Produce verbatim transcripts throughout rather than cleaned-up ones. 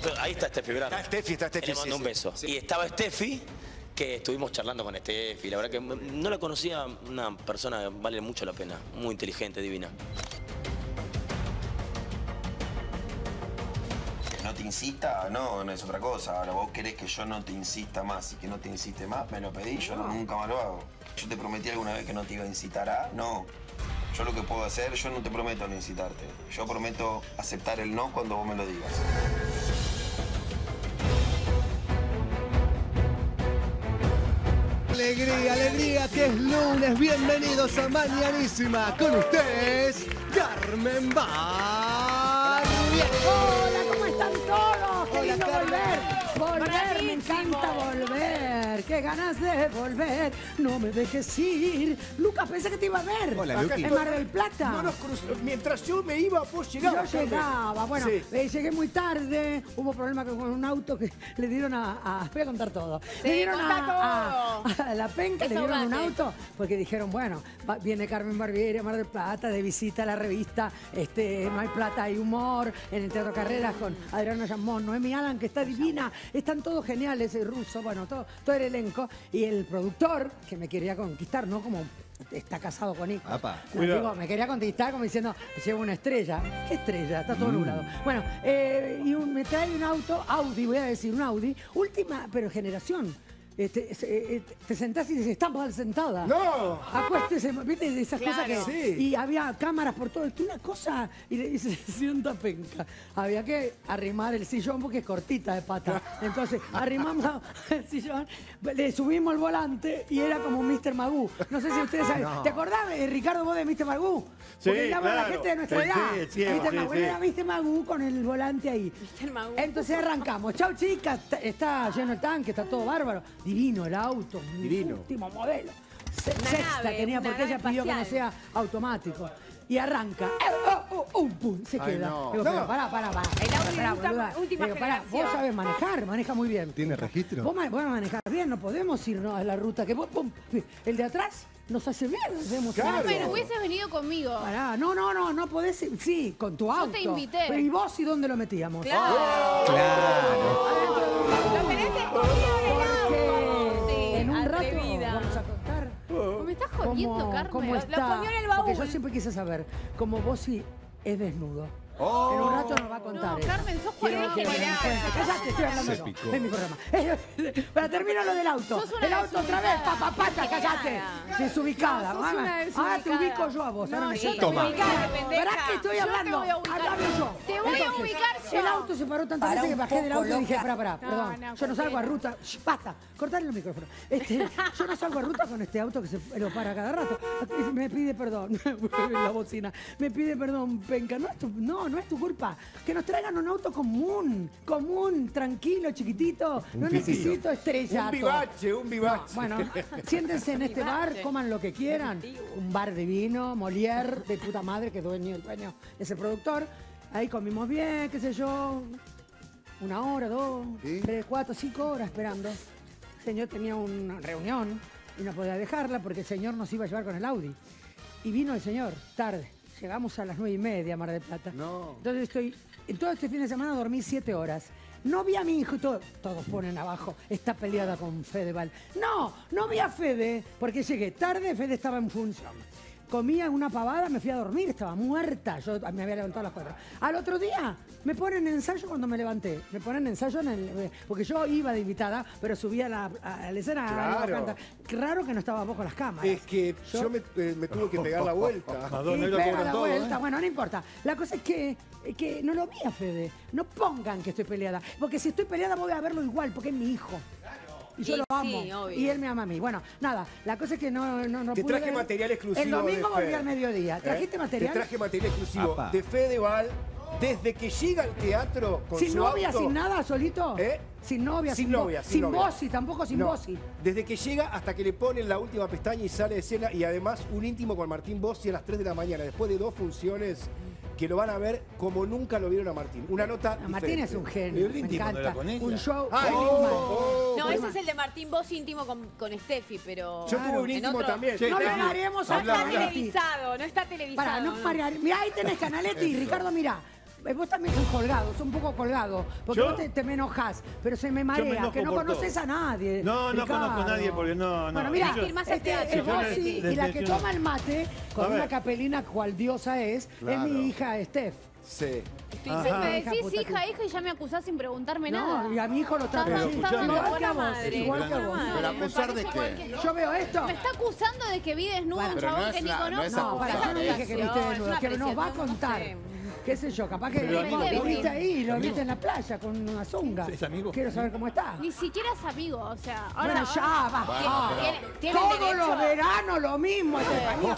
Esto, ahí está Steffi Grande. Está Steffi, está Steffi. Le mando sí, un sí. beso. Sí. Y estaba Steffi, que estuvimos charlando con Steffi. La verdad que no la conocía, una persona que vale mucho la pena. Muy inteligente, divina. No te insista, no, no es otra cosa. Ahora vos querés que yo no te insista más y que no te insiste más, me lo pedí, yo no, nunca más lo hago. Yo te prometí alguna vez que no te iba a incitar a, no. Yo lo que puedo hacer, yo no te prometo no incitarte. Yo prometo aceptar el no cuando vos me lo digas. Alegría, alegría, que es lunes. Bienvenidos a Mañanísima. Con ustedes, Carmen Bar. Hola, ¿cómo están todos? Qué Hola, lindo Carmen. volver. Volver, me encanta volver. Qué ganas de volver. No me dejes ir. Lucas, pensé que te iba a ver. Hola, Luqui. En Mar del Plata. No nos cruzamos. Mientras yo me iba, vos llegabas. Yo llegaba, bueno, Sí. eh, llegué muy tarde, hubo problema con un auto que le dieron a... a- voy a contar todo. Sí, le dieron contá a, a- a la penca, le dieron un Desahogate. auto, porque dijeron, bueno, va- viene Carmen Barbieri a Mar del Plata de visita a la revista este, No hay plata, hay humor, en el Teatro Carreras con Adriana Llamón, Noemi Alan, que está divina, están todos geniales, el ruso, bueno, todo, todo el elenco, y el productor, que me quería conquistar, ¿no? Como... está casado con hijos. Apa. No, digo, me quería conquistar como diciendo, llevo una estrella. ¿Qué estrella? Está todo nublado. Bueno, eh, y un- me trae un auto, Audi, voy a decir, un Audi, última, pero generación. Este, se- eh, te sentás y dices, está mal sentada. ¡No! Acuéstese, ¿viste? De esas Claro. cosas que... Sí. Y había cámaras por todo. Esto, una cosa... Y le dice, se sienta penca. Había que arrimar el sillón porque es cortita de pata. Entonces, arrimamos el sillón, le subimos el volante y era como míster Magoo. No sé si ustedes saben. No. ¿Te acordás, eh, Ricardo, vos de míster Magoo? Sí, Porque llama a la claro. gente de nuestra Sí, edad. sí, sí, míster sí, Magoo, sí. era míster Magoo con el volante ahí. míster Magoo. Entonces arrancamos. Chau, chicas. Está, está lleno el tanque, está todo bárbaro. Divino el auto. Divino. Último modelo. Se- Una sexta nave, tenía, una porque ella nave pidió que no espacial. sea automático. Y arranca. Eh, oh, oh, oh, um, pum, se Ay, queda. no. Digo, No. pero pará, pará, pará. El Audi Pará, última- boluda. última Digo, pará, generación. vos sabés manejar, maneja muy bien. ¿Tiene registro? Vos, ma- vos manejar bien, no podemos irnos a la ruta. Que vos, pum, el de atrás nos hace bien. Debemos Claro. hacer. Pero hubieses venido conmigo. Pará, no, no, no, no podés ir. Sí, con tu auto. te invité. Pero ¿y vos y dónde lo metíamos? Claro. Lo tenés escondido en el auto. Porque Sí, en un rato atrevida. vamos a contar Me estás jodiendo, cómo, Carmen. cómo Lo- está. Lo ponió en el baúl. Porque yo siempre quise saber cómo Bossi es desnudo. Oh. En un rato nos va a contar. No, ella. Carmen, sos Quiero por que me general. cuente. Cállate, estoy hablando Se yo. picó. Es mi programa. Para terminar lo del auto. Sos una El auto otra vez, desubicada. papá, pata, cállate. Desubicada. Desubicada. No, sos Ahora- una Ahora te desubicada. ubico yo a vos. Ahora No, me sí, siento. Toma. ubicate, pendeja. ¿Para qué estoy Yo te hablando? voy a ubicar. Acá hablo yo. Te voy a Entonces, ubicar yo. El auto se paró tantas veces que bajé del auto y dije, pará, pará, No, perdón. no, Yo no salgo a cualquiera. ruta. Shh, basta, cortale el micrófono. Este, yo no salgo a ruta con este auto que se lo para cada rato. Me pide perdón. La bocina. Me pide perdón, penca. No es tu, no, no es tu culpa. Que nos traigan un auto común. Común, tranquilo, chiquitito. No necesito estrella. Un vivache, un vivache. Bueno, siéntense en este bar, coman lo que quieran. Un bar divino, Molière, de puta madre, que es dueño, el dueño es el productor. Ahí comimos bien, qué sé yo, una hora, dos, ¿Sí? tres, cuatro, cinco horas esperando. El señor tenía una reunión y no podía dejarla porque el señor nos iba a llevar con el Audi. Y vino el señor, tarde. Llegamos a las nueve y media a Mar del Plata. No. Entonces estoy, en todo este fin de semana dormí siete horas. No vi a mi hijo y todo, todos ponen abajo, está peleada con Fedeval. No, no vi a Fede, porque llegué tarde, Fede estaba en función. Comía una pavada, me fui a dormir, estaba muerta. Yo me había levantado a las cuatro. Al otro día me ponen ensayo cuando me levanté. Me ponen ensayo en el. Porque yo iba de invitada, pero subía a la, a la escena. Claro. iba a cantar. Qué raro que no estaba vos con las cámaras. Es que yo, me, eh, me tuve que pegar la vuelta. Y pega la vuelta, bueno, no importa. La cosa es que, que no lo vi a Fede. No pongan que estoy peleada. Porque si estoy peleada voy a verlo igual, porque es mi hijo. Y yo Y lo sí, amo. obvio. Y él me ama a mí. Bueno, nada, la cosa es que no, no, no Te pude traje ver. material exclusivo. El domingo de volví Fede. al mediodía. ¿Eh? ¿Trajiste material? Te traje material exclusivo Apa. de Fedeval. Desde que llega al teatro con ¿Sin su novia, auto, sin nada, solito? ¿Eh? Sin novia, Sin sin, novia, vo- sin sin novia. Bossi, tampoco sin No, Bossi. desde que llega hasta que le ponen la última pestaña y sale de escena y además un íntimo con Martín Bossi a las tres de la mañana, después de dos funciones que lo van a ver como nunca lo vieron a Martín. Una nota No, Martín es un diferente. genio, El me íntimo, ¿no encanta. era con ella? Un show. Ay, muy oh, mal. oh, No, Muy ese mal. es el de Martín Vos íntimo con, con Steffi, pero... Yo tuve un en íntimo otro- también. Sí, No le Steffi. daremos a No está Habla, habla. televisado, no está televisado. Para, no no. parar. Mirá, ahí tenés Canaletti, Ricardo, mirá. Eh, Vos también sos colgado, sos un poco colgado. Porque ¿Yo? vos te, te me enojás, pero se me me marea, enojo que no por conoces todo. a nadie. No, no Ricardo. conozco a nadie porque no, no. Bueno, mira, Hay que ir más al este, teatro. es Sí, yo Bossi, les- y les la que menciono. toma el mate con A ver. una capelina cual diosa es, es Claro. mi hija Steph. Sí. Ajá. Me Hija decís puta hija, que- hija y ya me acusás sin preguntarme No, nada. y a mi hijo lo trato Estás así. escuchame. Igual que buena a vos, madre. igual que a Buena vos. madre. ¿Pero Me acusar parece de igual qué? que- Yo veo esto. Me está acusando de que vi desnudo a un Pero chabón no que es ni la- no conozco. es No, para, yo no dije que viste acusación, desnudo, es que una nos va a apreciación, contar. no sé. Qué sé yo, capaz que Pero amigo, lo ¿no? viste ahí, lo viste en la playa con una zunga. ¿Es amigo? Quiero saber cómo está. Ni siquiera es amigo, o sea, ahora, Bueno, ya, ahora- basta. Tiene- tiene el Todos derecho- los veranos lo mismo, Estefanía.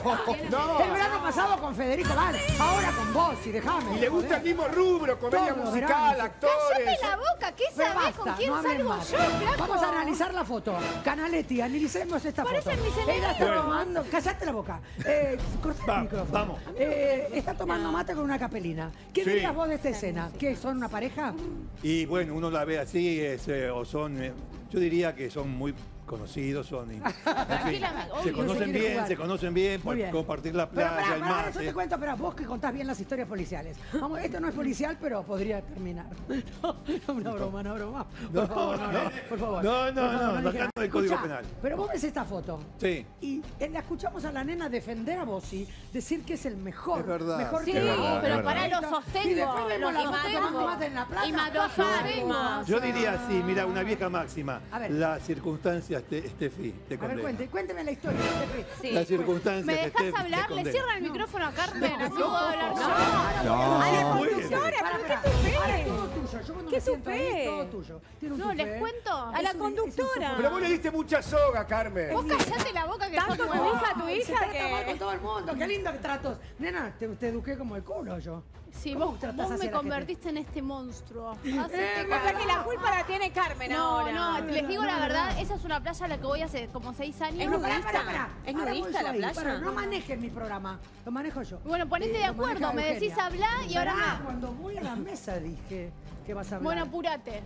El verano pasado con Federico Val, ahora con vos, y dejame. Y le gusta el mismo rubro, comedia Todos los musical, veranos. actores. ¡Cállate la boca! ¿Qué Pero sabés basta, con quién no hablen salgo más. yo, flaco? Vamos a analizar la foto. Canaletti, analicemos esta Parecen foto. mis Ella está enemigos. tomando... Callate la boca. Eh, corta Va, el micrófono. vamos. Eh, está tomando mate con una capelina. ¿Qué Sí. dirías vos de esta escena? ¿Qué, son una pareja? Y bueno, uno la ve así, es, eh, o son, eh, yo diría que son muy conocidos, son, y- en fin, Tranquilamente, se obvio. conocen No se quiere bien, jugar. se conocen bien, Muy por bien. compartir la Pero playa, pará, el pará, yo te mate. cuento, pero vos que contás bien las historias policiales. Vamos, esto no es policial, pero podría terminar. No, no, una broma, una broma. Por No, favor, no, no, no. por favor. No, no, Por favor, no, dije acá nada. no hay código Escuchá, penal. Pero vos ves esta foto. Sí. Y eh, la escuchamos a la nena defender a Bossi, decir que es el mejor. Es verdad. Mejor Sí, que Es verdad, pero es pará, verdad. lo sostengo. Y después vemos lo la foto sostengo. tomando mate en la playa. Y más lo Bajo, sabemos. Yo diría así, mira, una vieja máxima. A ver. Las circunstancias, te, Steffi, te A ver, condena. cuente, cuénteme la historia. Steffi. Sí. Las circunstancias ¿Me que dejas Steffi te hablar? ¿Le condena. cierran el micrófono a Carmen? Así puedo hablar yo. No. A la No. conductora, Pará, ¿pero pará. qué tupé? Ahora es todo tuyo. Yo cuando ¿Qué me siento ahí, tupé? todo tuyo. Tiene un No, tupé. les cuento. Es A la un- es conductora. insoportable. Pero vos le diste mucha soga, Carmen. Vos callate la boca que sos Tanto tu nueva. hija, tu Se hija trata mal con que... todo el mundo. Qué lindo que tratos. Nena, te, te eduqué como el culo yo. Sí, ¿Cómo vos, tratás vos así a me la gente? convertiste en este monstruo. Eh, Hacete O sea que cargo. la culpa la tiene Carmen No, ahora. no, les digo no, la no, verdad, no. esa es una playa a la que voy hace como seis años. Es No, pará, nudista. pará, pará. ¿Es Ahora voy nudista yo la ahí. playa? Pará, no manejes mi programa. Lo manejo yo. Bueno, ponete Eh, de lo maneja acuerdo, me Eugenia. decís hablar y ahora Pará, me... cuando voy a la mesa dije que vas a hablar. Bueno, apurate.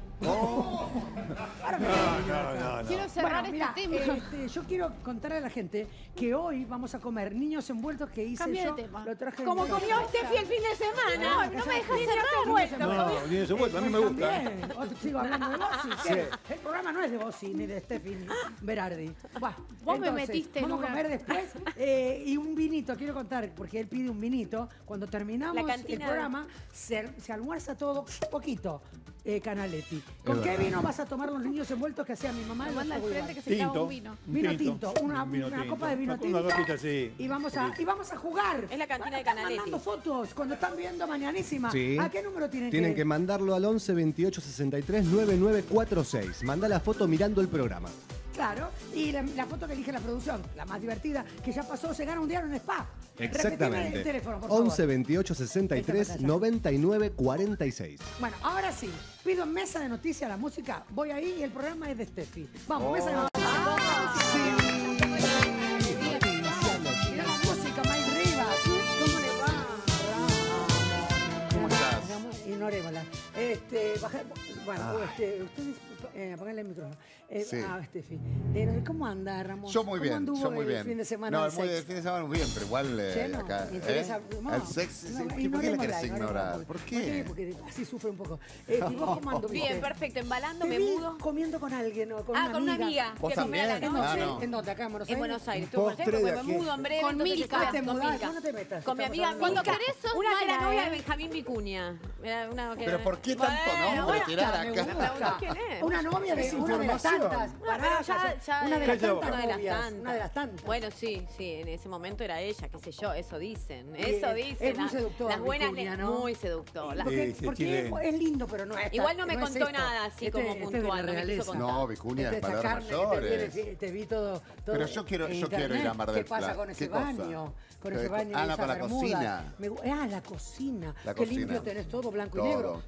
Ahora me No, voy a venir no, acá. no, no. Quiero cerrar Bueno, mira, este tema. este, yo quiero contarle a la gente que hoy vamos a comer niños envueltos que hice Cambia de yo. tema. Lo traje Como de- comió Steffi el fin de semana. No, no me dejas cerrar. No, ni eso vuelto, a mí me gusta. También. Otro- Sigo hablando de Bossi. ¿Qué? El programa no es de Bossi, ni de Steffi, ni Berardi. Buah, Vos me entonces, metiste en Vamos una- a comer después. eh, y un vinito, quiero contar, porque él pide un vinito. Cuando terminamos La el cantina. programa, se, se almuerza todo poquito. Eh, Canaletti. ¿Con qué vino vas a tomar los niños envueltos que hacía mi mamá? en Lo manda los al frente que se Tinto. clava un vino. Un Vino tinto, una, Un vino una tinto. copa de vino Una- tinto. Una copita así. Y vamos a, y vamos a jugar. Es la cantina de Están Canaletti. mandando fotos cuando están viendo Mañanísima. Sí. ¿A qué número tienen, Tienen que mandarlo al once veintiocho sesenta y tres noventa y nueve cuarenta y seis. Manda la foto mirando el programa. Claro, y la, la foto que elige la producción, la más divertida, que ya pasó, se gana un día en un spa. Repetime Exactamente. el teléfono, por favor. once veintiocho sesenta y tres noventa y nueve cuarenta y seis. Bueno, ahora sí, pido en mesa de noticias la música, voy ahí y el programa es de Steffi. Vamos, mesa de noticias. Mirá la música, Mike Rivas. ¿Cómo le va? ¿Cómo estás? Ignorémosla. Este, baja- bueno, este, ustedes, eh, apagale el micrófono. Eh, Sí. Ah, Steffi. Eh, ¿Cómo anda, Ramón? Yo muy ¿Cómo bien, anduvo yo muy el bien. fin de semana no, del muy, sexo? el fin de semana muy bien, pero igual eh, Lleno, acá. me interesa- ¿eh? no, el sexo, no, sí, ¿por qué la ignorémosla, querés ignorar? ignorémosla. ¿Por qué? Porque así sufre un poco. Eh, ¿y vos cómo anduviste? Bien, perfecto. Embalando, Te me vi mudo. comiendo con alguien o con Ah, una con una amiga. amiga. ¿Vos Que comer a la también? noche. Ah, no. ¿En dónde? ¿Acá en Buenos En Aires? Buenos Aires. ¿Un Estuvo postre contento de porque me aquí? mudo en breve. Con entonces Milka. estoy Ah, te con mudás, Milka. no te metas, Con mi estamos amiga hablando. Milka. Cuando querés sos Una que era mala, novia ¿eh? de Benjamín Vicuña. Era una que- Pero ¿por qué tanto Bueno, nombre bueno, tirar Me acá? gusta. ¿Quién es? Una novia de Es una de las información. tantas. No, Pará, pero ya, ya- ya una de las Cállate la boca. tantas Una de las novias, tantas. Una de las tantas. Bueno, sí, sí, en ese momento era ella, qué sé yo, eso dicen. Y Eso es- dicen. es muy las- seductor, Las buenas, Vicuña, le- ¿no? muy seductor. Las- Porque, Sí, sí, porque chileno. es lindo, pero no es tan- Igual no me es contó esto. nada así como es de puntual, la no me quiso realeza. contar. No, Vicuña Esta es palabras carne que te, mayores. vi- te vi todo, todo Pero yo quiero- en yo quiero ir a internet. Mar del ¿Qué pasa Plata? con ese ¿Qué cosa? baño? Con ¿Qué ese co- baño ah, y no, esa con la bermuda. cocina. Me gu- ah, la cocina. La Qué cocina. limpio tenés todo blanco Todo, y negro. todo Todo blanco y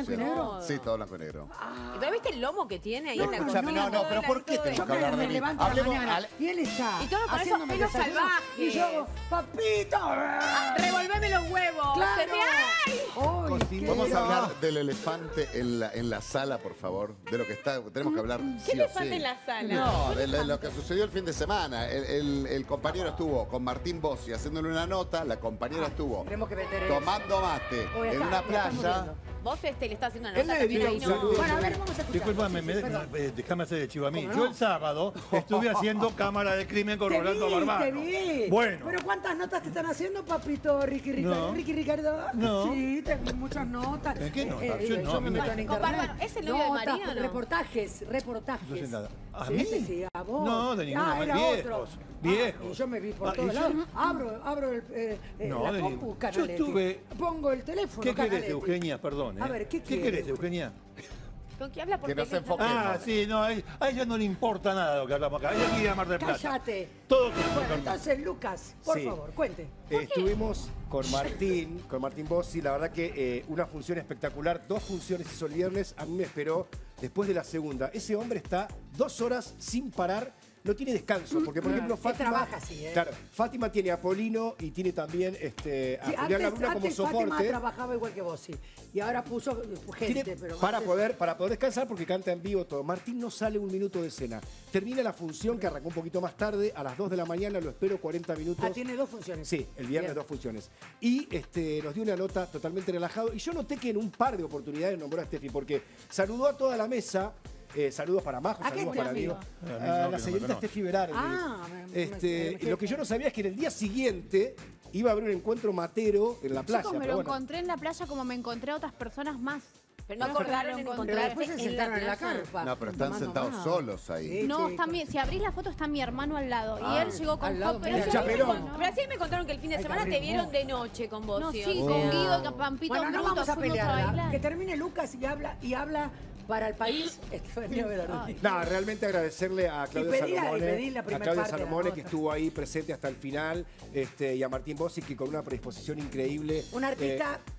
blanco y negro? Sí, todo blanco y negro. ¿Pero viste el lomo que tiene ahí No, en la no, Escuchame, no, no, pero ¿por qué Yo tenemos que hablar me de mí? levanto a la Hablemos mañana al- y él está Y todo con haciéndome esos pelos desayuno, salvajes. y yo hago, papito. Ah, revolveme los huevos. ¡Claro! Se te- ¡Ay! ¡Ay, qué Vamos era! a hablar del elefante en la, en la sala, por favor. De lo que está. Tenemos que hablar. ¿Qué sí o elefante sí. en la sala? No, de, de lo que sucedió el fin de semana. El, el- el compañero estuvo con Martín Bossi haciéndole una nota. La compañera estuvo Tenemos que meter eso. tomando mate Hoy en acá, una lo estamos playa. viendo. Vos este le estás haciendo una Él nota le también dio ahí, un ¿no? saludo. Bueno, a ver, vamos a escuchar. Disculpame, Sí, me- sí, perdón. eh, déjame hacer el chivo a mí. ¿Cómo Yo no? el sábado estuve haciendo cámara de crimen con Te Rolando vi, Barbano. te vi. Bueno, Pero ¿cuántas notas te están haciendo, papito Ricky Ricardo? No. Ricky Ricardo. No. Sí, tengo muchas notas. ¿En qué notas? Eh, Yo eh, no, yo a me mí me- meto en Con internet. Bárbaro, ¿es el novio de Notas, Marina o no? Reportajes, reportajes. No sé nada. ¿A Sí, mí? ese sí, a vos. No, de ninguna Ah, manera. era Viejos, otro. viejos. Ah, y yo me vi por Ah, todos y yo- lados. Abro, abro el, eh, eh, No, la de compu, ningún- Canaletti. yo estuve- Pongo el teléfono, ¿Qué querés, Canaletti. Eugenia? Perdón, ¿eh? A ver, ¿qué ¿Qué quiere? querés, Eugenia? ¿Con quién habla por Que no se teléfono? enfoque. Ah, sí, no, a ella, a ella no le importa nada lo que hablamos acá. Ella quiere llamar de plata. Cállate. Todo Bueno, entonces, Lucas, por Sí. favor, cuente. Eh, estuvimos con Martín, con Martín Bossi, la verdad que eh, una función espectacular, dos funciones hizo el viernes, a mí me esperó después de la segunda. Ese hombre está dos horas sin parar, no tiene descanso, porque por ejemplo Él Fátima, trabaja así, ¿eh? claro, Fátima tiene a Polino y tiene también este, a Sí, Julián antes, Laguna como antes Fátima soporte. trabajaba igual que vos, sí. Y ahora puso eh, gente, Tiene- pero para, antes- poder, para poder descansar porque canta en vivo todo. Martín no sale un minuto de escena. Termina la función que arrancó un poquito más tarde, a las dos de la mañana, lo espero cuarenta minutos. Ah, tiene dos funciones. Sí, el viernes Bien. dos funciones. Y este, nos dio una nota totalmente relajado. Y yo noté que en un par de oportunidades nombró a Steffi, porque saludó a toda la mesa. Eh, saludos para Majo, ¿A qué saludos para Steffi? Diego. A mí no, A que la no me señorita conoce. Steffi Berardi. Ah, me- me- este, me- me- lo que yo no sabía es que en el día siguiente iba a haber un encuentro matero en la playa. Chicos, me pero lo bueno. encontré en la playa como me encontré a otras personas más. Pero no No acordaron se en acordaron. Pero encontrarse después se en la sentaron en la playa. carpa. No, pero están tomando sentados más. solos ahí. Sí, No, chicos. está mi- si abrís la foto está mi hermano al lado. Ah, y él llegó con al lado, Hop, mira, pero el sí me chaperón. contó, ¿no? Pero así me contaron que el fin de Ay, semana te Gabriel, vieron no. de noche con vos. No, ¿sí? sí, O con sea, Guido, con Pampito Bueno, no Bruto, vamos a fuimos a pelear. bailar. Que termine Lucas y habla, y habla para el país. Estefanía Berardi. No, realmente agradecerle a Claudio pedí la- Salomone, pedí la a primer Claudio parte de la Salomone que nota. estuvo ahí presente hasta el final, este, y a Martín Bossi que con una predisposición increíble. Un artista. eh,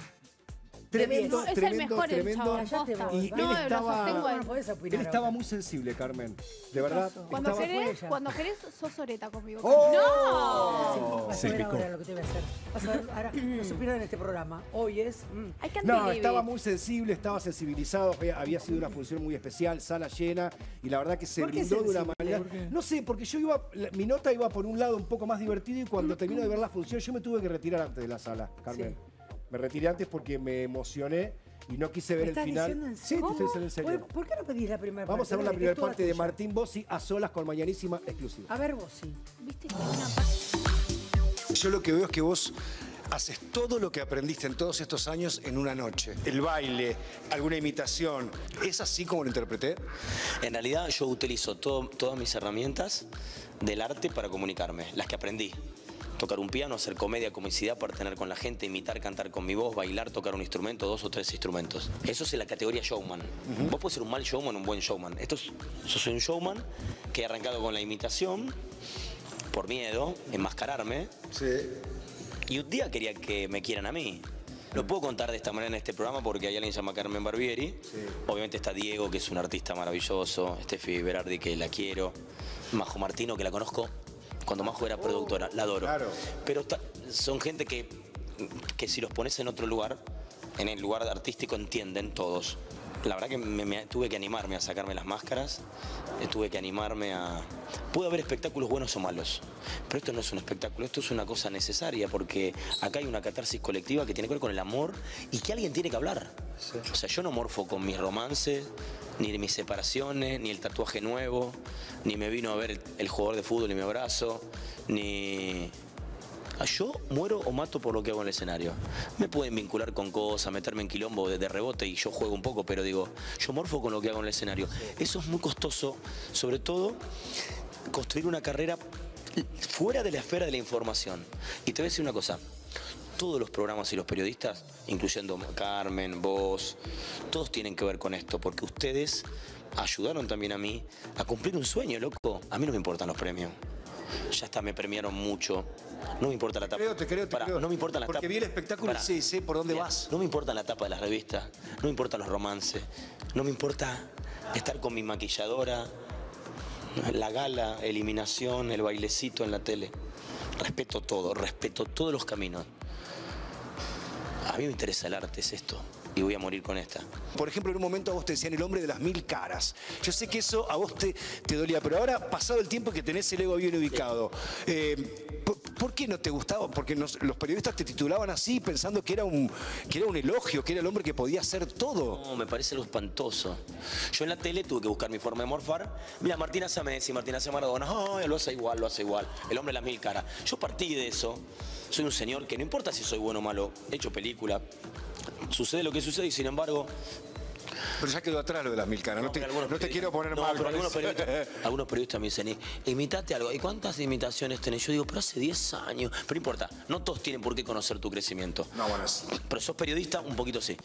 tremendo, No, es el tremendo, mejor el tremendo. chabón, Cállate posta. vos. Y No, él lo estaba, sostengo a él. No podés opinar él estaba ahora. muy sensible, Carmen. De verdad. Cuando estaba- querés, ella. cuando querés, sos oreta conmigo. ¡Oh! Vas a ver ahora lo que te voy a hacer. Vas a ver, ahora no se pierdan en este programa. Hoy es. mm, I can't No, believe estaba it. muy sensible, estaba sensibilizado, había, había sido una función muy especial, sala llena, y la verdad que se ¿Por qué brindó de una sensible? manera. ¿Por qué? No sé, porque yo iba, la- mi nota iba por un lado un poco más divertido y cuando termino de ver la función yo me tuve que retirar antes de la sala, Carmen. Me retiré antes porque me emocioné y no quise ver ¿Me el estás final. diciendo en Sí, serio? te estoy diciendo en serio. ¿Por, por qué no pedís la primera parte? Vamos a ver la Dale, que primera es toda parte de tuya. Martín Bossi a solas con Mañanísima exclusiva. A ver vos, sí. Viste que hay una parte. Yo lo que veo es que vos haces todo lo que aprendiste en todos estos años en una noche. El baile, alguna imitación. ¿Es así como lo interpreté? En realidad yo utilizo todo- todas mis herramientas del arte para comunicarme, las que aprendí. Tocar un piano, hacer comedia, comicidad, partener con la gente, imitar, cantar con mi voz, bailar, tocar un instrumento, dos o tres instrumentos. Eso es en la categoría showman. Vos podés ser un mal showman o un buen showman. Esto es, yo soy un showman que he arrancado con la imitación, por miedo, enmascararme. Sí. Y un día quería que me quieran a mí. Lo puedo contar de esta manera en este programa porque hay alguien que se llama Carmen Barbieri. Obviamente está Diego, que es un artista maravilloso. Steffi Berardi, que la quiero. Majo Martino, que la conozco cuando Majo era productora. La adoro. claro. Pero está- son gente que, que si los pones en otro lugar, en el lugar artístico, entienden todos. La verdad que me, me- tuve que animarme a sacarme las máscaras, eh, tuve que animarme a... Puede haber espectáculos buenos o malos, pero esto no es un espectáculo, esto es una cosa necesaria porque acá hay una catarsis colectiva que tiene que ver con el amor y que alguien tiene que hablar. O sea, yo no morfo con mis romances, ni mis separaciones, ni el tatuaje nuevo, ni me vino a ver el, el jugador de fútbol y me abrazo, ni... Yo muero o mato por lo que hago en el escenario. Me pueden vincular con cosas, meterme en quilombo de, de rebote y yo juego un poco, pero digo, yo morfo con lo que hago en el escenario. Eso es muy costoso, sobre todo construir una carrera fuera de la esfera de la información. Y te voy a decir una cosa, todos los programas y los periodistas, incluyendo Carmen, vos, todos tienen que ver con esto, porque ustedes ayudaron también a mí a cumplir un sueño, loco. A mí no me importan los premios. Ya está, me premiaron mucho. No me importa la tapa. Te creo, te creo, te Pará, creo. no me importa la tapa. Porque vi el espectáculo y Pará. sé, sé por dónde Mira, vas. No me importa la tapa de las revistas, no me importan los romances, no me importa estar con mi maquilladora, la gala, eliminación, el bailecito en la tele. Respeto todo, respeto todos los caminos. A mí me interesa el arte, es esto. Y voy a morir con esta. Por ejemplo, en un momento a vos te decían el hombre de las mil caras. Yo sé que eso a vos te, te dolía, pero ahora, pasado el tiempo que tenés el ego bien ubicado, eh, ¿por, por qué no te gustaba? Porque nos- los periodistas te titulaban así, pensando que era, un, que era un elogio, que era el hombre que podía hacer todo. No, me parece algo espantoso. Yo en la tele tuve que buscar mi forma de morfar. Mira, Martín hace a Messi, Martín hace a Maradona. Ay, lo hace igual, lo hace igual. El hombre de las mil caras. Yo partí de eso. Soy un señor que no importa si soy bueno o malo, he hecho película. Sucede lo que sucede y sin embargo... Pero ya quedó atrás lo de las mil caras. No, te, pero algunos no te quiero poner no, mal. pero con algunos eso. periodistas, algunos periodistas me dicen, imitate algo. ¿Y cuántas imitaciones tenés? Yo digo, pero hace diez años. Pero no importa, no todos tienen por qué conocer tu crecimiento. No, bueno, es- Pero sos periodista, un poquito sí.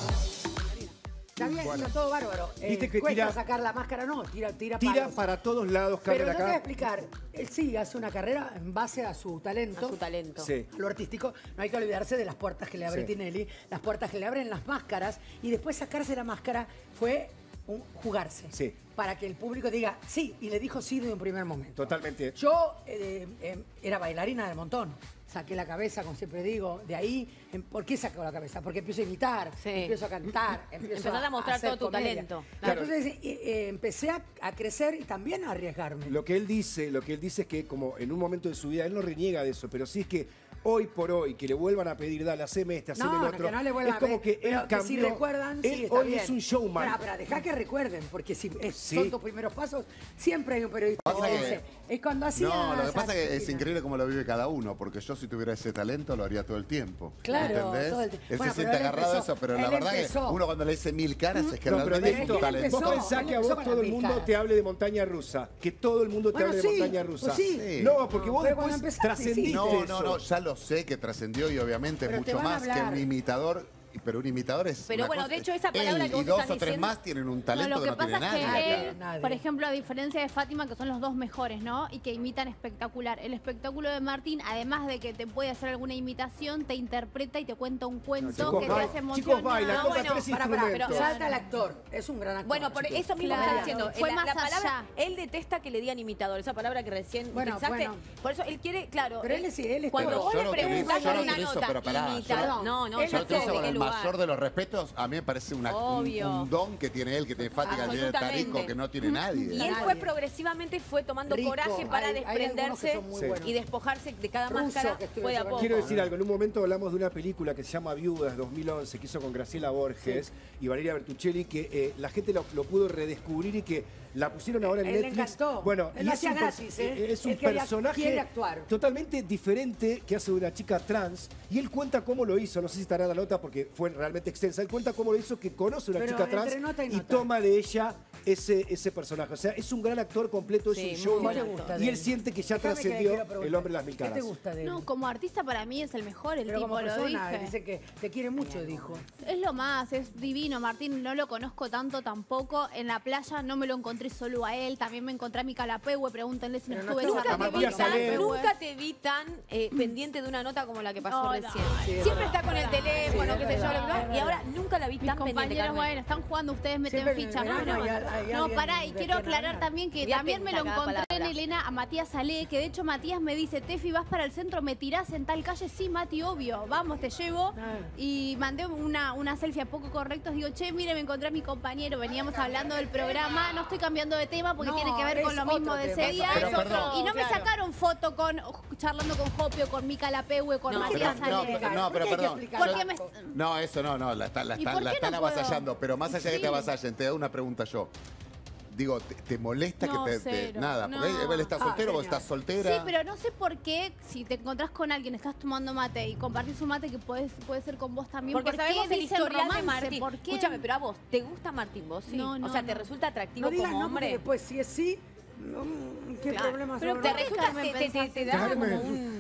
Está bien, está todo bárbaro. Eh, Viste que cuesta tira- sacar la máscara, no, tira, tira Tira palos. para todos lados, Pero cámara yo te voy a acá. explicar. Él sí hace una carrera en base a su talento. A su talento. Sí. A lo artístico. No hay que olvidarse de las puertas que le abre Sí. Tinelli, las puertas que le abren las máscaras. Y después sacarse la máscara fue un jugarse. Sí. Para que el público diga sí. Y le dijo sí de un primer momento. Totalmente. Yo eh, eh, era bailarina del montón. Saqué la cabeza, como siempre digo, de ahí. em, ¿Por qué saco la cabeza? Porque empiezo a imitar, Sí. empiezo a cantar, empiezo Empezás a mostrar hacer todo tu comedia. talento. Claro. Entonces eh, eh, empecé a, a crecer y también a arriesgarme. Lo que él dice, lo que él dice es que como en un momento de su vida, él no reniega de eso, pero sí es que hoy por hoy que le vuelvan a pedir, dale, haceme este, haceme No, el no, otro. que no le vuelvan es a como pedir, que él pero que cambió. si recuerdan, él sí, está hoy bien. es un showman. Pero, pero dejá que recuerden, porque si es- Sí. son tus primeros pasos, siempre hay un periodista que Pasa que- dice, es cuando hacía... No, lo que esa pasa es que es Argentina". increíble cómo lo vive cada uno, porque yo si tuviera ese talento lo haría todo el tiempo. Claro, ¿entendés? todo el tiempo. Él Bueno, se pero siente él agarrado a empezó, eso, pero la él verdad empezó. que uno cuando le dice mil caras es que No, pero realmente es Dieguito, un talento. vos pensás que a vos empezó con todo las el mundo mil te hable de montaña rusa, que todo el mundo te Bueno, hable sí, de montaña rusa. pues sí. Sí. No, porque vos Pero cuando después empezaste, sí. trascendiste No, eso. no, no, ya lo sé que trascendió y obviamente es Pero te mucho van a más que hablar. un imitador, pero un imitador es Pero una bueno, cosa- de hecho, esa palabra él que vos y dos estás o tres diciendo- más tienen un No, talento lo que que no pasa tiene es que nadie. él, Nadie. por ejemplo, a diferencia de Fátima, que son los dos mejores, ¿no? Y que imitan espectacular. El espectáculo de Martín, además de que te puede hacer alguna imitación, te interpreta y te cuenta un cuento chicos, que te baila- hace chicos, emocionar. baila, No, toca bueno, tres Pará, pará, instrumentos. pero salta el actor, es un gran actor. Bueno, por chicos. eso mismo Claro. está diciendo. Fue la, más la palabra, allá. él detesta que le digan imitador, esa palabra que recién Bueno, utilizaste. bueno. Por eso él quiere, claro. Pero él es- él es cuando todo. vos Yo le lo utilizo- preguntás yo en lo una utilizo, nota, pero pará, imitador. yo- No, no, él Yo yo lo sé utilizo de con qué el lugar. mayor de los respetos. A mí me parece una- un, Obvio. un don que tiene él, que tiene Fátima, que tiene Absolutamente. Tarico, que no tiene nadie. Y él Nadie. fue progresivamente, fue tomando Rico. coraje para Hay- hay algunos desprenderse que son muy Sí. buenos. y despojarse de cada Russo, máscara. que estuve Fue de a yo poco. Quiero decir algo, en un momento hablamos de una película que se llama Viudas dos mil once, que hizo con Graciela Borges y Valeria Bertuccelli, que eh, la gente lo, lo pudo redescubrir y que la pusieron ahora en Él le Netflix. encantó. Bueno, Él y lo es hacía un, gratis, ¿eh? es un Él quería- personaje quiere actuar. totalmente diferente que hace de una chica trans y él cuenta cómo lo hizo, no sé si estará en la nota porque fue realmente extensa, él cuenta cómo lo hizo, que conoce a una Pero chica entre trans nota y y, nota. toma de ella ese, ese personaje. O sea, es un gran actor completo, Sí, es un muy showman buen actor. y él siente que ya Déjame que trascendió quiero preguntar, el hombre de las mil ¿Qué caras. te gusta de él? No, como artista para mí es el mejor, el Pero tipo, como lo persona, dije. dice que te quiere mucho, dijo. Es lo más, es divino. Martín no lo conozco tanto tampoco. En la playa no me lo encontré solo a él. También me encontré a mi Calapehue. Pregúntenle si no Pero no estuve estaba- charlando a con Matías Ale. Calapehue. Nunca te vi tan eh, pendiente de una nota como la que pasó No, recién. no, sí, es Siempre verdad. está con el teléfono, Sí, qué es sé yo, verdad, lo que sea, es y ahora verdad. nunca la vi Mis tan pendiente, compañeros, Carmen. bueno, están jugando, ustedes meten Siempre en el fichas. No, verano no, hay al- hay no, alguien pará, y de quiero que aclarar nada. también que Voy a también me lo pintar cada encontré en palabra. Elena a Matías Ale, que de hecho Matías me dice, Tefi, ¿vas para el centro? ¿Me tirás en tal calle? Sí, Mati, obvio, vamos, te llevo. Ah. Y mandé una, una selfie a poco correctos. Digo, che, mire, me encontré a mi compañero, veníamos hablando del programa. No estoy cambiando de tema porque No, tiene que ver con es lo mismo otro de tema. ese día. Pero, perdón. Y no me Claro. sacaron foto con charlando con Jopio, con mi Calapehue, con No, Matías Pero- no, Ale. pero- no, ¿Por pero qué hay que perdón. explicar? yo- Porque me- No, eso no, no, la, está- la, ¿Y está- por la qué están no puedo? avasallando, pero más allá de que te Sí. avasallen, te da una pregunta yo. Digo, ¿te, te molesta No, que te, te- cero, nada? Porque no. él, él está Ah, soltero, vos genial. estás soltera. Sí, pero no sé por qué, si te encontrás con alguien, estás tomando mate y compartís un mate que puede, puede ser con vos también. Porque ¿por sabemos qué el dicen historial de romance? Martín. ¿Por qué? Escúchame, pero a vos, ¿te gusta Martín Bossi? No, no, O sea, ¿te no. resulta atractivo No digas como no, porque hombre? después si es sí, mm, ¿qué Claro. problemas Pero habrá? te ¿Por qué, resulta, Carmen, te, te- te- pensás te eso? da como Carmen. un...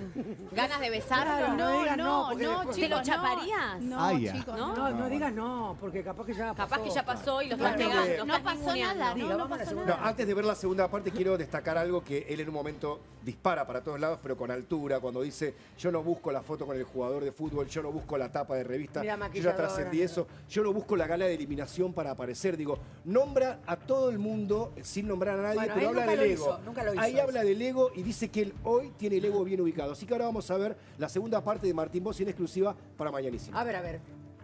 ¿Ganas de besarlo? Claro, no digas no, no, porque no, después- ¿Te lo chicos, chaparías? No, Ay, no ya. chicos, No, no. no, digas no, porque capaz que ya pasó. Capaz que ya pasó y lo Bueno, estás negando. no estás pasó ninguneando. nada, Diga, no, no vamos a la pasó segunda. No, nada. antes de ver la segunda parte quiero destacar algo que él en un momento dispara para todos lados, pero con altura, cuando dice yo no busco la foto con el jugador de fútbol, yo no busco la tapa de revista, Mira, yo ya maquilladora, trascendí mira. eso, yo no busco la gala de eliminación para aparecer. Digo, nombra a todo el mundo sin nombrar a nadie, Bueno, pero ahí habla nunca del lo ego. hizo, nunca lo hizo Ahí eso. habla del ego y dice que él hoy tiene el ego bien ubicado. Así que ahora vamos a ver la segunda parte de Martín Bossi en exclusiva para Mañanísima. A ver, a ver.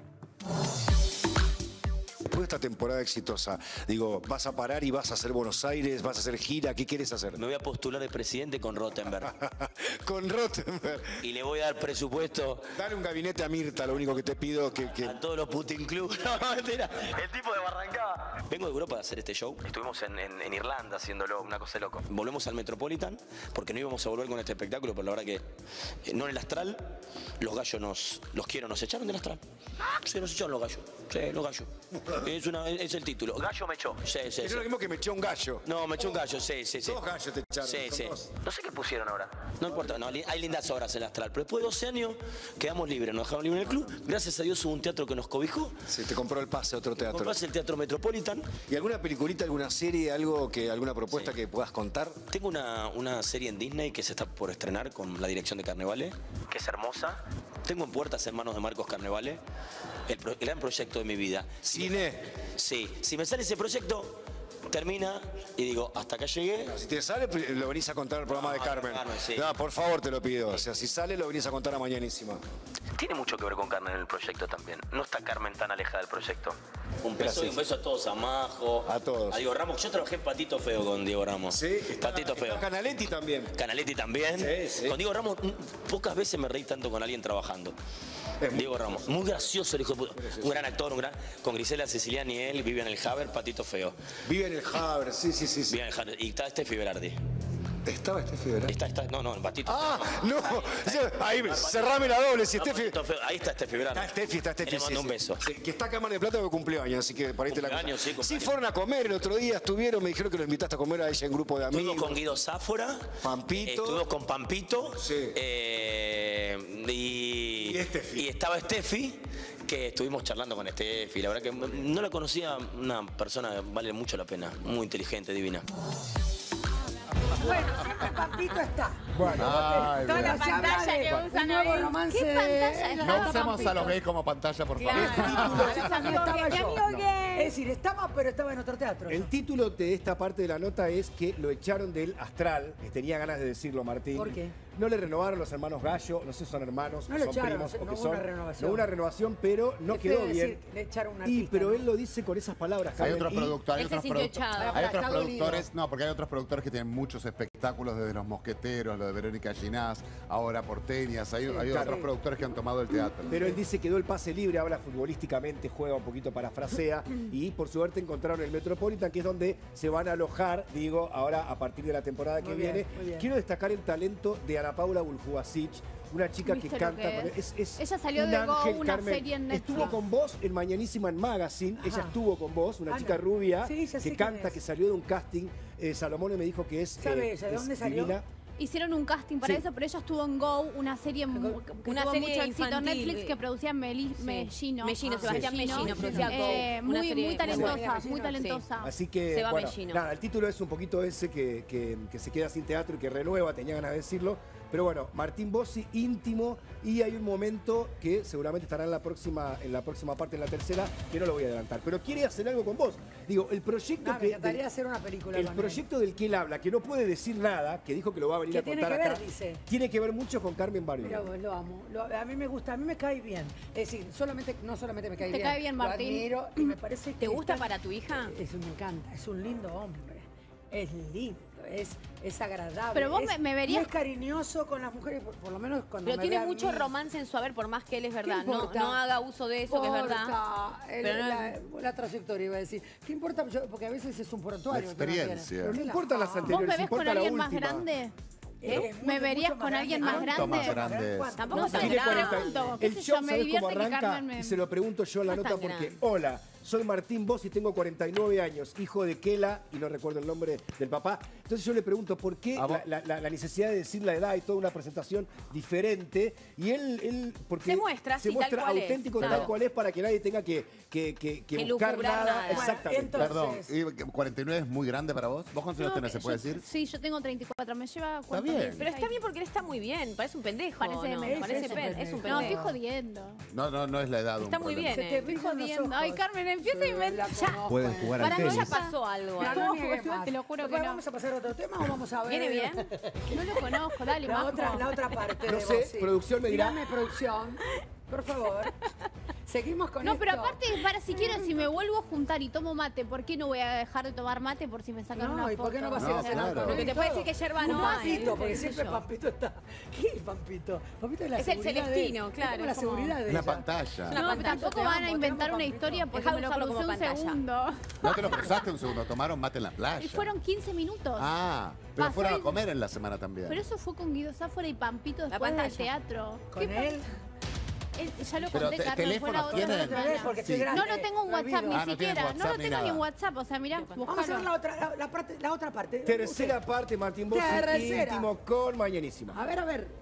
Después de esta temporada exitosa, digo, ¿vas a parar y vas a hacer Buenos Aires? ¿Vas a hacer gira? ¿Qué quieres hacer? Me voy a postular de presidente con Rottenberg. Con Rottenberg. Y le voy a dar presupuesto Dale un gabinete a Mirta, lo único que te pido que... que... a todos los Putin Club. No, mentira. El tipo de Barrancada. Vengo de Europa a hacer este show. Estuvimos en, en- en Irlanda haciéndolo, una cosa de loco. Volvemos al Metropolitan, porque no íbamos a volver con este espectáculo, pero la verdad que eh, no en el Astral. Los gallos nos, los quiero, nos echaron del Astral. Sí, nos echaron los gallos. Sí, los gallos. Es, una, es el título. Gallo me echó. Sí, sí, Es sí. lo mismo que me echó un gallo. No, me echó un gallo, sí, sí, sí. Dos gallos te echaron, Sí, son sí. dos. No sé qué pusieron ahora. No importa, no, li- hay lindas obras en el Astral. Pero después de doce años quedamos libres, nos dejaron libres en el club. Gracias a Dios hubo un teatro que nos cobijó. Sí, te compró el pase a otro teatro. Comprás el Teatro Metropolitan. ¿Y alguna peliculita, alguna serie, algo que, alguna propuesta Sí. que puedas contar? Tengo una, una serie en Disney que se está por estrenar con la dirección de Carnevale, que es hermosa. Tengo en puertas en manos de Marcos Carnevale el, pro- el gran proyecto de mi vida. Cine. Sí, si me sale ese proyecto, termina y digo, hasta acá llegué. Si te sale, lo venís a contar al programa de No, Carmen. Carmen, sí. No, por favor, te lo pido. O sea, si sale, lo venís a contar a Mañanísima. Tiene mucho que ver con Carmen en el proyecto también. No está Carmen tan alejada del proyecto. Un beso, Gracias. y un beso a todos, a Majo, A todos. a Diego Ramos. Yo trabajé en Patito Feo con Diego Ramos. Sí, está- Patito está Feo. Canaletti también. Canaletti también. Sí, sí. Con Diego Ramos, mm, pocas veces me reí tanto con alguien trabajando. Es muy- Diego Ramos, muy gracioso el hijo de puta. Un gran actor, un gran. Con Grisela Siciliani y él, Vivian El Haber, Patito Feo. Vive en el Haber, sí, sí, sí. sí. Vivian El Haber. Y está Steffi Berardi. ¿Estaba Steffi Berardi? Está, está, no, no, el Patito. Ah, no. Ahí, cerrame la doble. Si No, Steffi... Patito Feo. Ahí está Steffi Berardi. Está Steffi, está Steffi. Le mando sí, un sí. beso. Sí, que está acá en Mar del Plata de cumpleaños, así que por ahí te la Cumpleaños, sí, sí, cumpleaños. fueron a comer el otro día, estuvieron, me dijeron que lo invitaste a comer a ella en grupo de amigos. Estuvimos con Guido Sáfora. Pampito. Estuvimos con Pampito. Sí. eh, y, Y Steffi. y estaba Steffi, que estuvimos charlando con Steffi. La verdad que no la conocía, una persona que vale mucho la pena. Muy inteligente, divina. Bueno, siempre Pampito está. Bueno, Ay, Toda la mira. Se habla pantalla de que un usan nuevo ahí. romance ¿Qué de- pantalla No No está? usemos a los Pampito? gays como pantalla, por favor. Claro. También Amigo estaba gay, yo. amigo gay. Es decir, estaba, pero estaba en otro teatro. El título de esta parte de la nota es que lo echaron del Astral, que tenía ganas de decirlo Martín. ¿Por qué? No le renovaron los hermanos Gallo, no sé si son hermanos, No o lo son echaron, primos no o hubo que son. una renovación. No hubo una renovación, pero no Qué quedó feo bien. decir, le echaron un Y artista, pero ¿no? él lo dice con esas palabras. Hay Carmen, otros y- productores, hay Él se otros, sintió produ- echado. hay Para, otros está productores, dolido. no, porque hay otros productores que tienen muchos espectáculos, desde Los Mosqueteros, lo de Verónica Ginás, ahora Porteñas, hay, hay claro. otros productores que han tomado el teatro. Pero él dice que quedó el pase libre, habla futbolísticamente, juega un poquito parafrasea y por suerte encontraron el Metropolitan, que es donde se van a alojar, digo, ahora a partir de la temporada que Muy bien, viene. muy bien. Quiero destacar el talento de Ana Paula Buljubasic, una chica que ¿Viste lo canta. que con- es? es- es Ella salió un de Go, ángel, una Carmen. serie en Netflix. Estuvo con vos en Mañanísima en Magazine, ella Ajá. estuvo con vos, una Ah, chica no. rubia Sí, ya sé que quién canta, es. que salió de un casting. Eh, Salomón me dijo que es, ¿Sabe eh, ella de es dónde salió? divina. Hicieron un casting para Sí. eso, pero ella estuvo en Go, una serie mu- que Una tuvo serie mucho éxito en infantil. Netflix que producía Meli, Sí. Mellino. Mellino, Ah, Sebastián Mellino, producía Go, Eh, una muy, serie muy muy talentosa, buena. muy Sí. talentosa. Así que, Seba bueno, Mellino. nada, el título es un poquito ese que, que- que se queda sin teatro y que renueva, tenía ganas de decirlo. Pero bueno, Martín Bossi, íntimo, y hay un momento que seguramente estará en la próxima, en la próxima parte, en la tercera, que no lo voy a adelantar. Pero quiere hacer algo con vos. Digo, el proyecto No, me que. encantaría del- hacer una película el con él. proyecto del que él habla, que no puede decir nada, que dijo que lo va a venir Que a tiene contar que ver, acá, dice. tiene que ver mucho con Carmen Mira Barbieri. vos, lo amo. Lo- a mí me gusta, a mí me cae bien. Es decir, solamente, no solamente me cae Te bien. cae bien, Martín. Lo admiro y me parece que ¿Te gusta está- para tu hija? Es, me encanta, es un lindo hombre. Es lindo, es, es agradable. Pero vos es- me- me verías- y es cariñoso con las mujeres, por, por lo menos cuando Pero me tiene ve a mucho mí. romance en su haber, por más que él es verdad. No, importa? no haga uso de eso, que es verdad. Importa, el- Pero no- la, la trayectoria, iba a decir. ¿Qué importa? Yo- porque a veces es un prontuario. La que uno tiene. experiencia. Pero no ¿Qué la- importan las Ah. ¿Vos anteriores, me ves importa con la alguien más última. grande? Eh, ¿Me mucho, verías mucho con más alguien grande. más ¿Cuánto más grande? grande es? ¿Cuánto? Tampoco No tan sé. Tiene grande. cuarenta. Pregunto, qué El sé show, yo, me ¿sabés cómo divierte que arranca? Carmen me- Y se lo pregunto yo en la No es nota tan porque, grande. hola, soy Martín Bossi, tengo cuarenta y nueve años, hijo de Kela, y no recuerdo el nombre del papá. Entonces yo le pregunto por qué la, la- la- la necesidad de decir la edad y toda una presentación diferente. Y él, él porque Se muestra, se sí, muestra tal cual es, auténtico claro. tal cual es para que nadie tenga que, que, que, que Que buscar lucubrar nada. nada. Exactamente. Perdón, ¿y cuarenta y nueve es muy grande para vos? ¿Vos cuántos años No, tenés, se puede yo- decir? Sí, yo tengo treinta y cuatro, me lleva cuántos bien. meses Pero está ahí. bien porque él está muy bien, parece un pendejo. Parece ¿no? pendejo. Parece Es un pen- es pendejo. un No, pendejo. estoy jodiendo. No, no, no es la edad un Está muy problema. bien, Se te eh. Estoy brillan los jodiendo. ojos. Ay, Carmen, empieza y me... La Ya. conozco. Pueden jugar al Para mí tenis. ya pasó algo. No, ahí. no No, niegues más. te lo juro que Bueno, no. ¿vamos a pasar a otro tema o vamos a ver? ¿Viene bien? No lo conozco, dale, La Majo. otra, la otra parte No de sé, vos, sí. producción me dirá. Dígame, producción, por favor. Seguimos con No, esto. pero aparte, para si quiero, si me vuelvo a juntar y tomo mate, ¿por qué no voy a dejar de tomar mate por si me sacan No, una ¿y foto? por qué no vas a ir No, a cenar claro. con él? Porque y te puede todo? decir que yerba Un no hay, Pampito, ¿eh? porque Qué sé siempre yo. Pampito está... ¿Qué es Pampito? Pampito es la Es el seguridad de- Celestino, es claro, como la es como- seguridad de Una ella. pantalla. Una No, pantalla. tampoco Te van amo, a te inventar amo, una Pampito. historia porque Dejá de me lo usarlo crucé como un pantalla. segundo. No te lo cruzaste un segundo, tomaron mate en la playa. Y fueron quince minutos. Ah, pero Pasó fueron a el- comer en la semana también. Pero eso fue con Guido Sáfora y Pampito La después del pantalla. teatro. Con ¿Qué él. pa- Eh, ya lo Pero conté, te- Carmen, fue la teléfonos otra tienen. Otra vez, porque estoy Sí. grande. No lo tengo en me WhatsApp olvido. ni Ah, no tienes siquiera. No WhatsApp lo ni tengo ni en nada. WhatsApp. O sea, mirá, Vamos a hacer buscalo. la otra, la, la parte, la otra parte. Tercera parte, Martín Bossi, Tercera. íntimo con Mañanísima. A ver, a ver.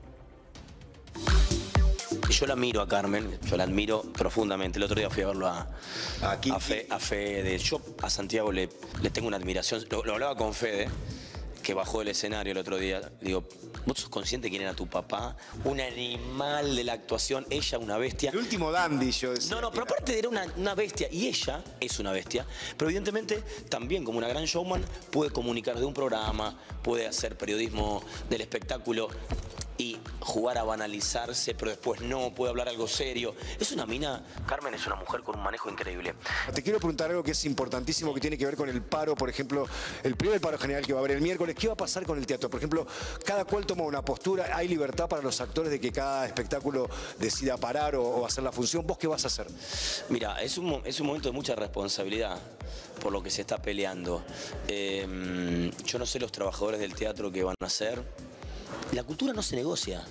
Yo la admiro a Carmen, yo la admiro profundamente. El otro día fui a verlo a, A a, Kiki. Fe- a Fede. Yo a Santiago le, le tengo una admiración. Lo, lo hablaba con Fede, que bajó del escenario el otro día. Digo, ¿vos sos consciente quién era tu papá? Un animal de la actuación, ella una bestia. El último dandy, yo decía. No, no, pero aparte era una, una bestia y ella es una bestia, pero evidentemente también como una gran showman puede comunicar de un programa, puede hacer periodismo del espectáculo y jugar a banalizarse, pero después no, puede hablar algo serio. Es una mina, Carmen es una mujer con un manejo increíble. Te quiero preguntar algo que es importantísimo, que tiene que ver con el paro, por ejemplo, el primer paro general que va a haber el miércoles. ¿Qué va a pasar con el teatro? Por ejemplo, cada cual toma una postura, hay libertad para los actores de que cada espectáculo decida parar o, o hacer la función. ¿Vos qué vas a hacer? Mira, es un, mo- es un momento de mucha responsabilidad por lo que se está peleando. Eh, yo no sé los trabajadores del teatro qué van a hacer. La cultura no se negocia.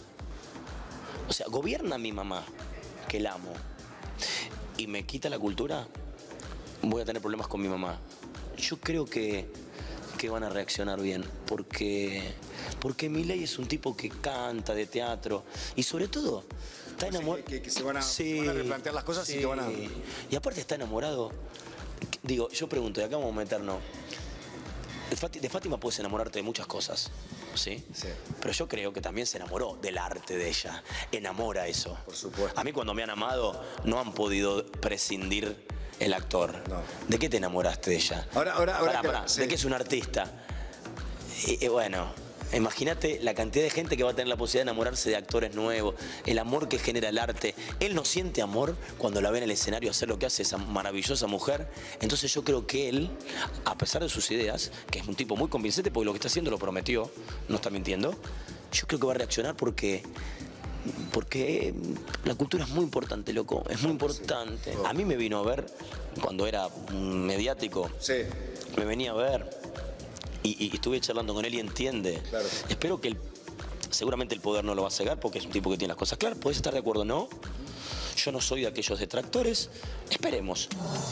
O sea, gobierna mi mamá, que la amo, y me quita la cultura, voy a tener problemas con mi mamá. Yo creo que, que van a reaccionar bien, porque, porque Milei es un tipo que canta de teatro y sobre todo está enamorado. que- que se van a- se van a replantear las cosas y que van a- Y aparte está enamorado. Digo, yo pregunto, y acá vamos a meternos. De Fati- de Fátima puedes enamorarte de muchas cosas, ¿sí? Sí. Pero yo creo que también se enamoró del arte de ella. Enamora eso. Por supuesto. A mí cuando me han amado no han podido prescindir el actor. No. ¿De qué te enamoraste de ella? Ahora- ahora- ahora Pará, que- pará, sí. ¿de qué es un artista? Y, y bueno, imagínate la cantidad de gente que va a tener la posibilidad de enamorarse de actores nuevos, el amor que genera el arte. Él no siente amor cuando la ve en el escenario hacer lo que hace esa maravillosa mujer. Entonces yo creo que él, a pesar de sus ideas, que es un tipo muy convincente porque lo que está haciendo lo prometió, no está mintiendo, yo creo que va a reaccionar porque... Porque la cultura es muy importante, loco, es muy importante. A mí me vino a ver, cuando era mediático, Sí. me venía a ver y, y estuve charlando con él y entiende. Claro. Espero que el- seguramente el poder no lo va a cegar porque es un tipo que tiene las cosas claras. ¿Podés estar de acuerdo o no? Yo no soy de aquellos detractores. Esperemos.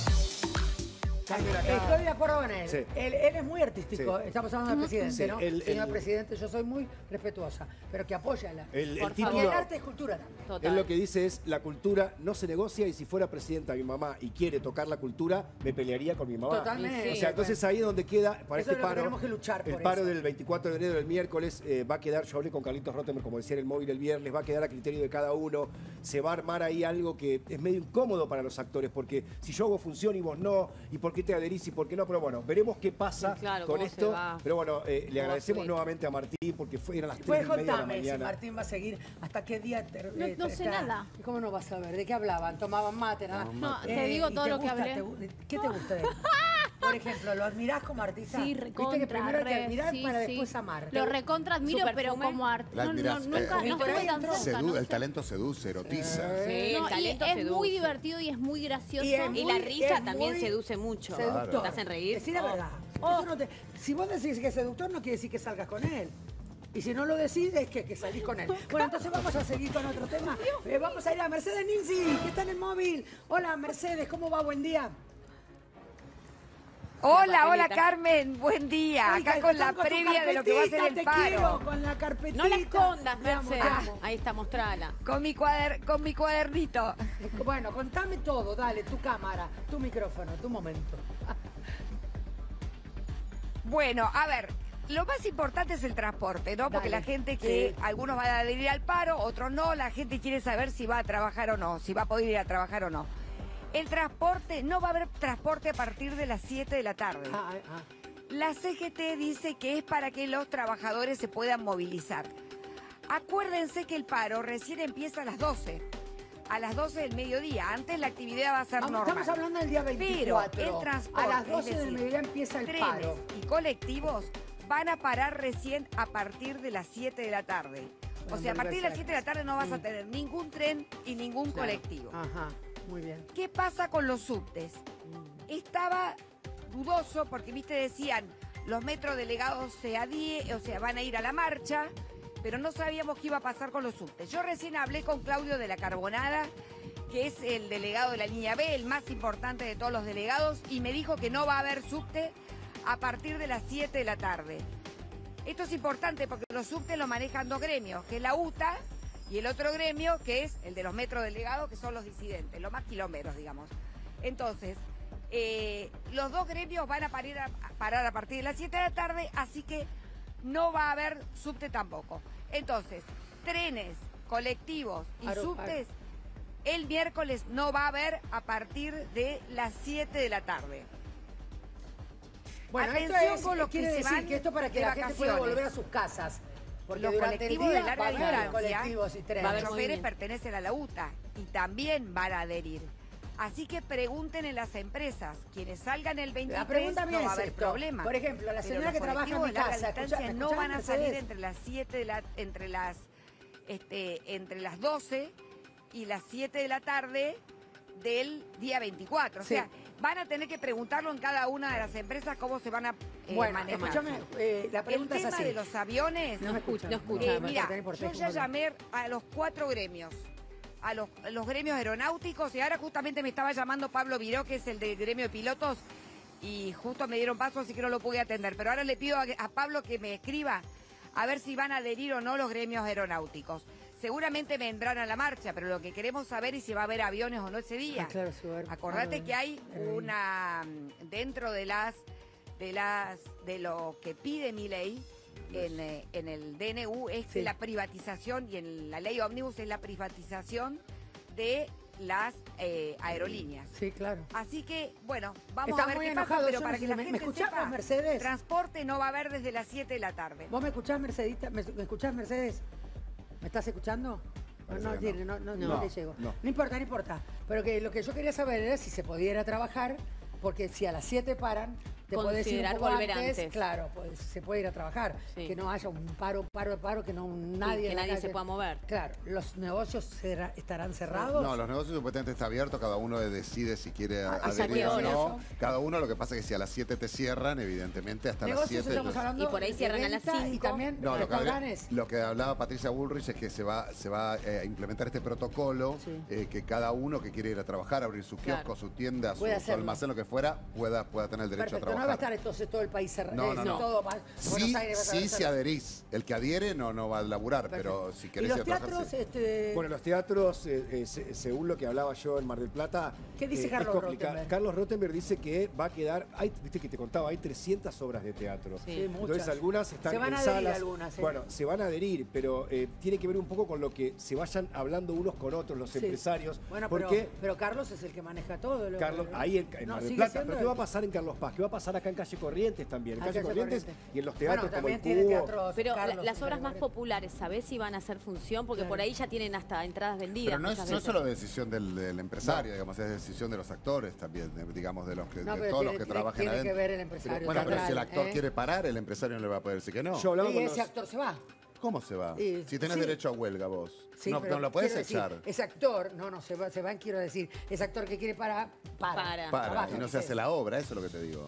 Estoy de acuerdo con él. Sí. él. Él es muy artístico. Sí. Estamos hablando del presidente, Sí, ¿no? el- Señor el- presidente, yo soy muy respetuosa, pero que apóyala. El, el Porque título, el arte es cultura también. Total. él lo que dice es, la cultura no se negocia y si fuera presidenta mi mamá y quiere tocar la cultura, me pelearía con mi mamá. Totalmente. O sea, entonces ahí es donde queda, para Eso este es lo que paro, tenemos que luchar por el paro eso. del veinticuatro de enero del miércoles eh, va a quedar, yo hablé con Carlitos Rottemer, como decía en el móvil el viernes, va a quedar a criterio de cada uno, se va a armar ahí algo que es medio incómodo para los actores, porque si yo hago función y vos no, y por qué te adherís y por qué no, pero bueno, veremos qué pasa Sí, claro, con cómo se esto. va. Pero bueno, eh, le Cómo va a agradecemos fluir. nuevamente a Martín porque fue, eran las tres Pues y media de la contame si mañana. Martín va a seguir, hasta qué día... ter- No- eh, no sé está- nada. ¿Y cómo no vas a ver? ¿De qué hablaban? ¿Tomaban mate? Nada. No, te digo ¿y todo te lo que gusta? hablé. ¿Te gu- ¿Qué te gusta de él? Por ejemplo, ¿lo admirás como artista? Sí, Viste recontra, que primero hay que re, admirar sí, para sí. después amar. Lo recontra admiro, ¿Su pero perfume? como arte. La No, no, admirás, nunca, eh, no por ahí estuve tan entró. cerca, Sedu- no el sé. talento seduce, erotiza. Sí, el No, y talento es seduce. muy divertido y es muy gracioso. Y es Y muy- la risa es también muy seduce mucho. Seductor. ¿Te hacen reír? Decí la Oh. verdad. Eso no te- si vos decís que es seductor, no quiere decir que salgas con él. Y si no lo decís, es que, que salís con él. Bueno, entonces vamos a seguir con otro tema. Eh, vamos a ir a Mercedes Ninzi, que está en el móvil. Hola, Mercedes, ¿cómo va? Buen día. Hola, hola Carmen, buen día. Oiga, Acá con la están con tu previa de lo que va a ser carpetita, el te quiero, paro. con la carpetita. No la escondas, Te amo, Merce. te amo. Ahí está, mostrala. Con mi, cuader, con mi cuadernito. Bueno, contame todo, dale, tu cámara, tu micrófono, tu momento. Bueno, a ver, lo más importante es el transporte, ¿no? Porque Dale. la gente que, Sí. algunos van a adherir al paro, otros no, la gente quiere saber si va a trabajar o no, si va a poder ir a trabajar o no. El transporte, no va a haber transporte a partir de las siete de la tarde. Ah, ah. La C G T dice que es para que los trabajadores se puedan movilizar. Acuérdense que el paro recién empieza a las doce. A las doce del mediodía. Antes la actividad va a ser Vamos, normal. estamos hablando del día veinticuatro. Pero el transporte, a las es doce del decir, mediodía empieza el trenes paro. y colectivos van a parar recién a partir de las siete de la tarde. O Bueno, sea, a partir de las siete de la tarde no vas a Mm. tener ningún tren y ningún Claro. colectivo. Ajá, muy bien. ¿Qué pasa con los subtes? Estaba dudoso porque, viste, decían, los metrodelegados se adie, o sea, van a ir a la marcha, pero no sabíamos qué iba a pasar con los subtes. Yo recién hablé con Claudio de la Carbonada, que es el delegado de la línea B, el más importante de todos los delegados, y me dijo que no va a haber subte a partir de las siete de la tarde. Esto es importante porque los subtes los manejan dos gremios, que es la U T A y el otro gremio, que es el de los metrodelegados, que son los disidentes, los más quilomberos, digamos. Entonces, eh, los dos gremios van a parar, a a parar a partir de las siete de la tarde, así que no va a haber subte tampoco. Entonces, trenes, colectivos y Aro- subtes, el miércoles no va a haber a partir de las siete de la tarde. Bueno, Atención esto es, con los que quiere se decir van que esto para que de la gente pueda vacaciones. volver a sus casas. Porque Los durante el colectivos día de larga va a haber distancia, colectivos y trenes. Va a haber los choferes movimiento. pertenecen a la U T A y también van a adherir. Así que pregunten en las empresas, quienes salgan el veintitrés La pregunta mía no va a es haber esto. problema. Por ejemplo, la Pero señora los que trabaja en colectivos mi de larga casa, distancia escucha- ¿me no escuchás, van a salir Mercedes? entre las siete de la, entre las este, entre las doce y las siete de la tarde del día veinticuatro. O Sí. sea, van a tener que preguntarlo en cada una de las empresas cómo se van a eh, Bueno, manejar. escúchame, eh, la pregunta el es tema así. de los aviones, No me escuchan. No escucha, eh, Mercedes. mira, Tenés por yo ya teléfono. llamé a los cuatro gremios, a los, a los gremios aeronáuticos, y ahora justamente me estaba llamando Pablo Viró, que es el del gremio de pilotos, y justo me dieron paso, así que no lo pude atender. Pero ahora le pido a, a Pablo que me escriba a ver si van a adherir o no los gremios aeronáuticos. Seguramente vendrán a la marcha, pero lo que queremos saber es si va a haber aviones o no ese día. Ah, claro, sí va a haber Acordate aviones. que hay Aerolíneas. una dentro de las de las de lo que pide mi ley en, eh, en el D N U es Sí. la privatización, y en la ley ómnibus es la privatización de las eh, aerolíneas. Sí, claro. Así que, bueno, vamos Está a ver muy qué enojado, pasa, pero yo para no que sé, la ¿me- gente me escuchás sepa, vos, Mercedes? transporte no va a haber desde las siete de la tarde. ¿Vos me escuchás, Mercedita? ¿Me, me escuchás, Mercedes? ¿Me estás escuchando? No, Parece no, que Gilles, no, no, no No, le llego. no. No importa, no importa. Pero que lo que yo quería saber era si se podía ir a trabajar, porque si a las siete paran, te podés ir un Considerar poco volver antes, antes. claro, pues se puede ir a trabajar. Sí. Que no haya un paro, paro, paro, que no nadie, que en la nadie se calle. pueda mover. Claro, los negocios será- estarán cerrados. No, los negocios supuestamente está abierto, cada uno decide si quiere Ah, ¿hasta adherir qué o hora no. eso? Cada uno, lo que pasa es que si a las siete te cierran, evidentemente hasta las Negocios siete. estamos hablando Y por ahí de cierran a las venta Y cinco. también No, lo que, habla- restaurantes. lo que hablaba Patricia Bullrich es que se va, se va eh, a implementar este protocolo, Sí. eh, que cada uno que quiere ir a trabajar, abrir su Claro. kiosco, su tienda, su, Puede su hacerlo. almacén, lo que fuera, pueda, pueda tener el derecho Perfecto, a no va a trabajar. estar entonces todo el país cerrado. No, no, eh, no. todo, va- Sí, Buenos Aires va a sí, estar si adherís. El que adhiere no, no va a laburar, pero si ¿Y querés los ir a trabajar, teatros? sí. Este, Bueno, los teatros, eh, eh, se- según lo que hablaba yo en Mar del Plata... ¿Qué dice eh, Carlos es complicado. Rottenberg? Carlos Rottenberg dice que va a quedar... Hay, viste que te contaba, hay trescientas obras de teatro. Sí. Sí, Entonces muchas. algunas están Se van en a adherir salas. algunas, ¿eh? Bueno, se van a adherir, pero eh, tiene que ver un poco con lo que se vayan hablando unos con otros los Sí. empresarios. Bueno, pero, porque pero Carlos es el que maneja todo. lo- Carlos, lo- ahí en, en No, Mar del sigue Plata. siendo Pero ¿qué va a el- pasar en Carlos Paz? ¿Qué va a pasar acá en Calle Corrientes también? En Ah, Calle Calle Corrientes Corrientes. y en los teatros Bueno, como el también tiene Cubo. teatros, Pero la- Carlos, las en obras más Calle populares, ¿sabés si van a hacer función? Porque Claro. por ahí ya tienen hasta entradas vendidas. Pero no es, muchas no es veces. solo decisión del, del empresario, digamos, es decisión de los actores también, de- digamos, de los que, No, de pero todos tiene- los que tiene- trabajan tiene que adentro. ver el empresario Bueno, pero si el teatral, actor ¿eh? quiere parar, el empresario no le va a poder decir que no. Yo hablaba Y con ese los- actor se va. ¿Cómo se va? Y- si tenés sí. derecho a huelga vos, Sí, no, pero no lo puedes quiero decir, echar. ese actor, no, no, se va, se van, quiero decir, ese actor que quiere parar, para. Para. Para, trabaja, y no se dice. hace la obra, eso es lo que te digo. Ah,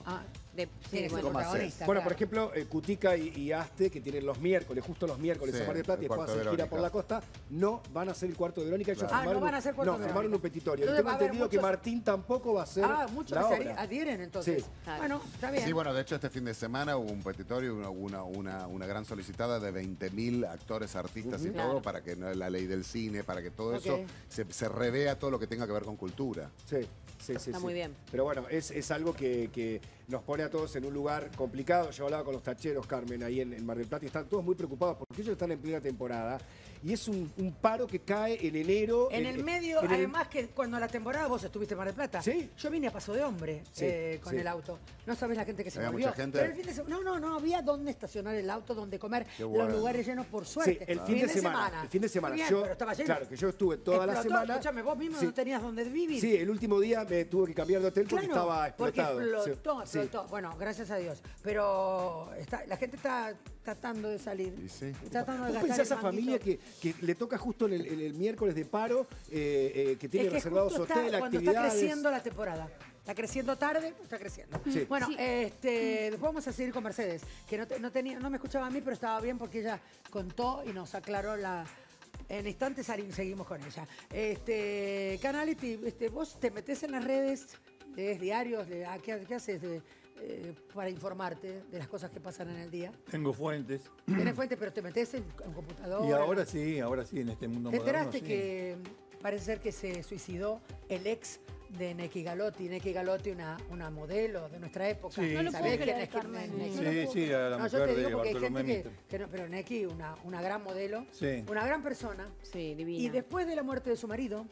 De, Tiene que ser ¿cómo hacer? protagonista, Bueno, claro. por ejemplo, eh, Cutica y, y Aste, que tienen los miércoles, justo los miércoles Sí, en Mar del Plata y el después cuarto hacen de gira por Verónica. la costa, no van a hacer el cuarto de Verónica. Ellos Claro. Ah, firmaron no van un- a hacer cuarto no, de firmaron Verónica. un petitorio. Y Entonces tengo va a haber entendido que muchos- Martín tampoco va a hacer Ah, muchos la que se obra. adhi- adhieren entonces. Sí. Claro. Bueno, está bien. Sí, bueno, de hecho este fin de semana hubo un petitorio, una, una, una, una gran solicitada de veinte mil actores, artistas y Claro. todo, para que no- la ley del cine, para que todo Ok. eso se, se revea todo lo que tenga que ver con cultura. Sí, sí, sí. Está sí. muy bien. Pero bueno, es, es algo que, que nos pone a todos en un lugar complicado. Yo hablaba con los tacheros, Carmen, ahí en, en Mar del Plata, y están todos muy preocupados porque ellos están en plena temporada. Y es un, un paro que cae en enero. En el medio, en el- además que cuando la temporada vos estuviste en Mar del Plata, Sí. yo vine a Paso de Hombre Sí, eh, con sí. el auto. No sabés la gente que se Había volvió. mucha gente. Pero el fin de semana, no, no, no había dónde estacionar el auto, dónde comer, Qué bueno. los lugares llenos por Sí, suerte. el fin de, semana, El fin de semana. Muy bien, yo, pero estaba lleno. Claro, que yo estuve toda la Explotó, semana. Escúchame, vos mismo Sí. no tenías dónde vivir. Sí, el último día me tuve que cambiar de hotel porque Claro, estaba explotado. Porque explotó, Sí, sí. explotó. Bueno, gracias a Dios. Pero está, la gente está tratando de salir. Y sí. Tratando de ¿Vos gastar pensás el esa familia manguito. que, que le toca justo en el, en el miércoles de paro, eh, eh, que tiene Es que reservados justo está hotel, cuando está actividades? creciendo la temporada. Está creciendo tarde, está creciendo. Sí. Bueno, Sí. este, después vamos a seguir con Mercedes, que no, te- no, tenía, no me escuchaba a mí, pero estaba bien porque ella contó y nos aclaró la... En instantes sali- seguimos con ella. Este, Canality, este, vos te metés en las redes, lees diarios, le- ah, ¿qué, qué haces de, eh, para informarte de las cosas que pasan en el día? Tengo fuentes. Tienes fuente, pero te metés en, en computadora. Y ahora sí, ahora sí, en este mundo ¿Te moderno. enteraste sí. que parece ser que se suicidó el ex de Neki Galotti? Neki Galotti, una, una modelo de nuestra época. Sí, No lo ¿Sabés puedo quién creer, es Neki- Carmen. Neki? Sí, No lo puedo sí, creer. a la No, yo mujer te de digo porque hay Bartolomé gente que, Mitre. que no, pero Neki, una, una gran modelo, Sí. una gran persona. Sí, divina. Y después de la muerte de su marido,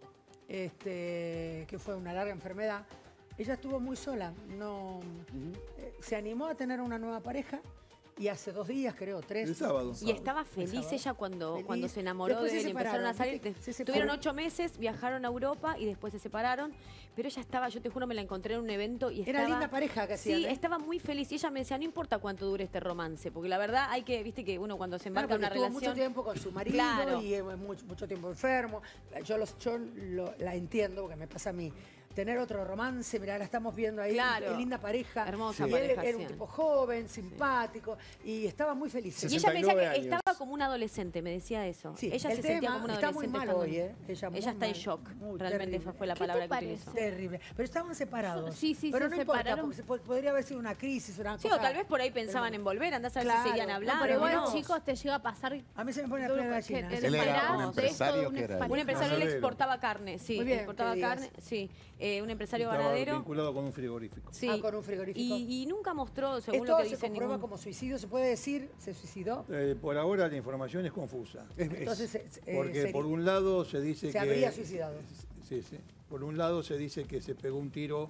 este, que fue una larga enfermedad, ella estuvo muy sola. No, eh, se animó a tener una nueva pareja y hace dos días, creo, tres. El sábado. Y estaba feliz sábado. ella cuando, Feliz. cuando se enamoró Después de se él y empezaron a separaron, salir. ¿viste? Se Tuvieron separaron. ocho meses, viajaron a Europa y después se separaron. Pero ella estaba, yo te juro, me la encontré en un evento y Era estaba... linda pareja que hacían, Sí, ¿eh? estaba muy feliz y ella me decía, no importa cuánto dure este romance, porque la verdad hay que, viste que uno cuando se Claro, embarca en porque una estuvo relación... mucho tiempo con su marido Claro. y eh, mucho, mucho tiempo enfermo. Yo, los, yo lo- la entiendo porque me pasa a mí. Tener otro romance, mirá, la estamos viendo ahí, Claro. qué linda pareja. Hermosa y él pareja, era un sí. tipo joven, simpático y estaba muy feliz. Y ella me decía que años. estaba como una adolescente, me decía eso. Sí, ella el se sentía tema como una está muy adolescente. mal cuando- hoy, ¿eh? Ella, muy Ella está en mal, shock. muy Realmente terrible. esa fue la ¿Qué palabra te que utilizó. parece? Terrible. Pero estaban separados. Sí, sí, pero se no importa, separaron. porque se po- podría haber sido una crisis, una Sí, cosa- o tal vez por ahí pensaban en volver, andás a ver Claro. si seguían No, hablando. Pero igual, ¿no? chicos, te llega a pasar. A mí se me pone la Tú- piel de que gallina. te Él era enterás un de esto de empresario un que era- expareja. Un empresario, él Ganadero. exportaba carne, sí, Muy bien, exportaba que digas. carne, sí. Eh, un empresario Estaba ganadero. vinculado con un frigorífico. Sí. Ah, con un frigorífico. Y, y nunca mostró, según ¿Esto lo que se dice comprueba ningún... como suicidio? ¿Se puede decir? ¿Se suicidó? Eh, por ahora la información es confusa. Es- es- Entonces, eh, eh, Porque sería- por un lado se dice se que... habría suicidado. Sí, sí. Por un lado se dice que se pegó un tiro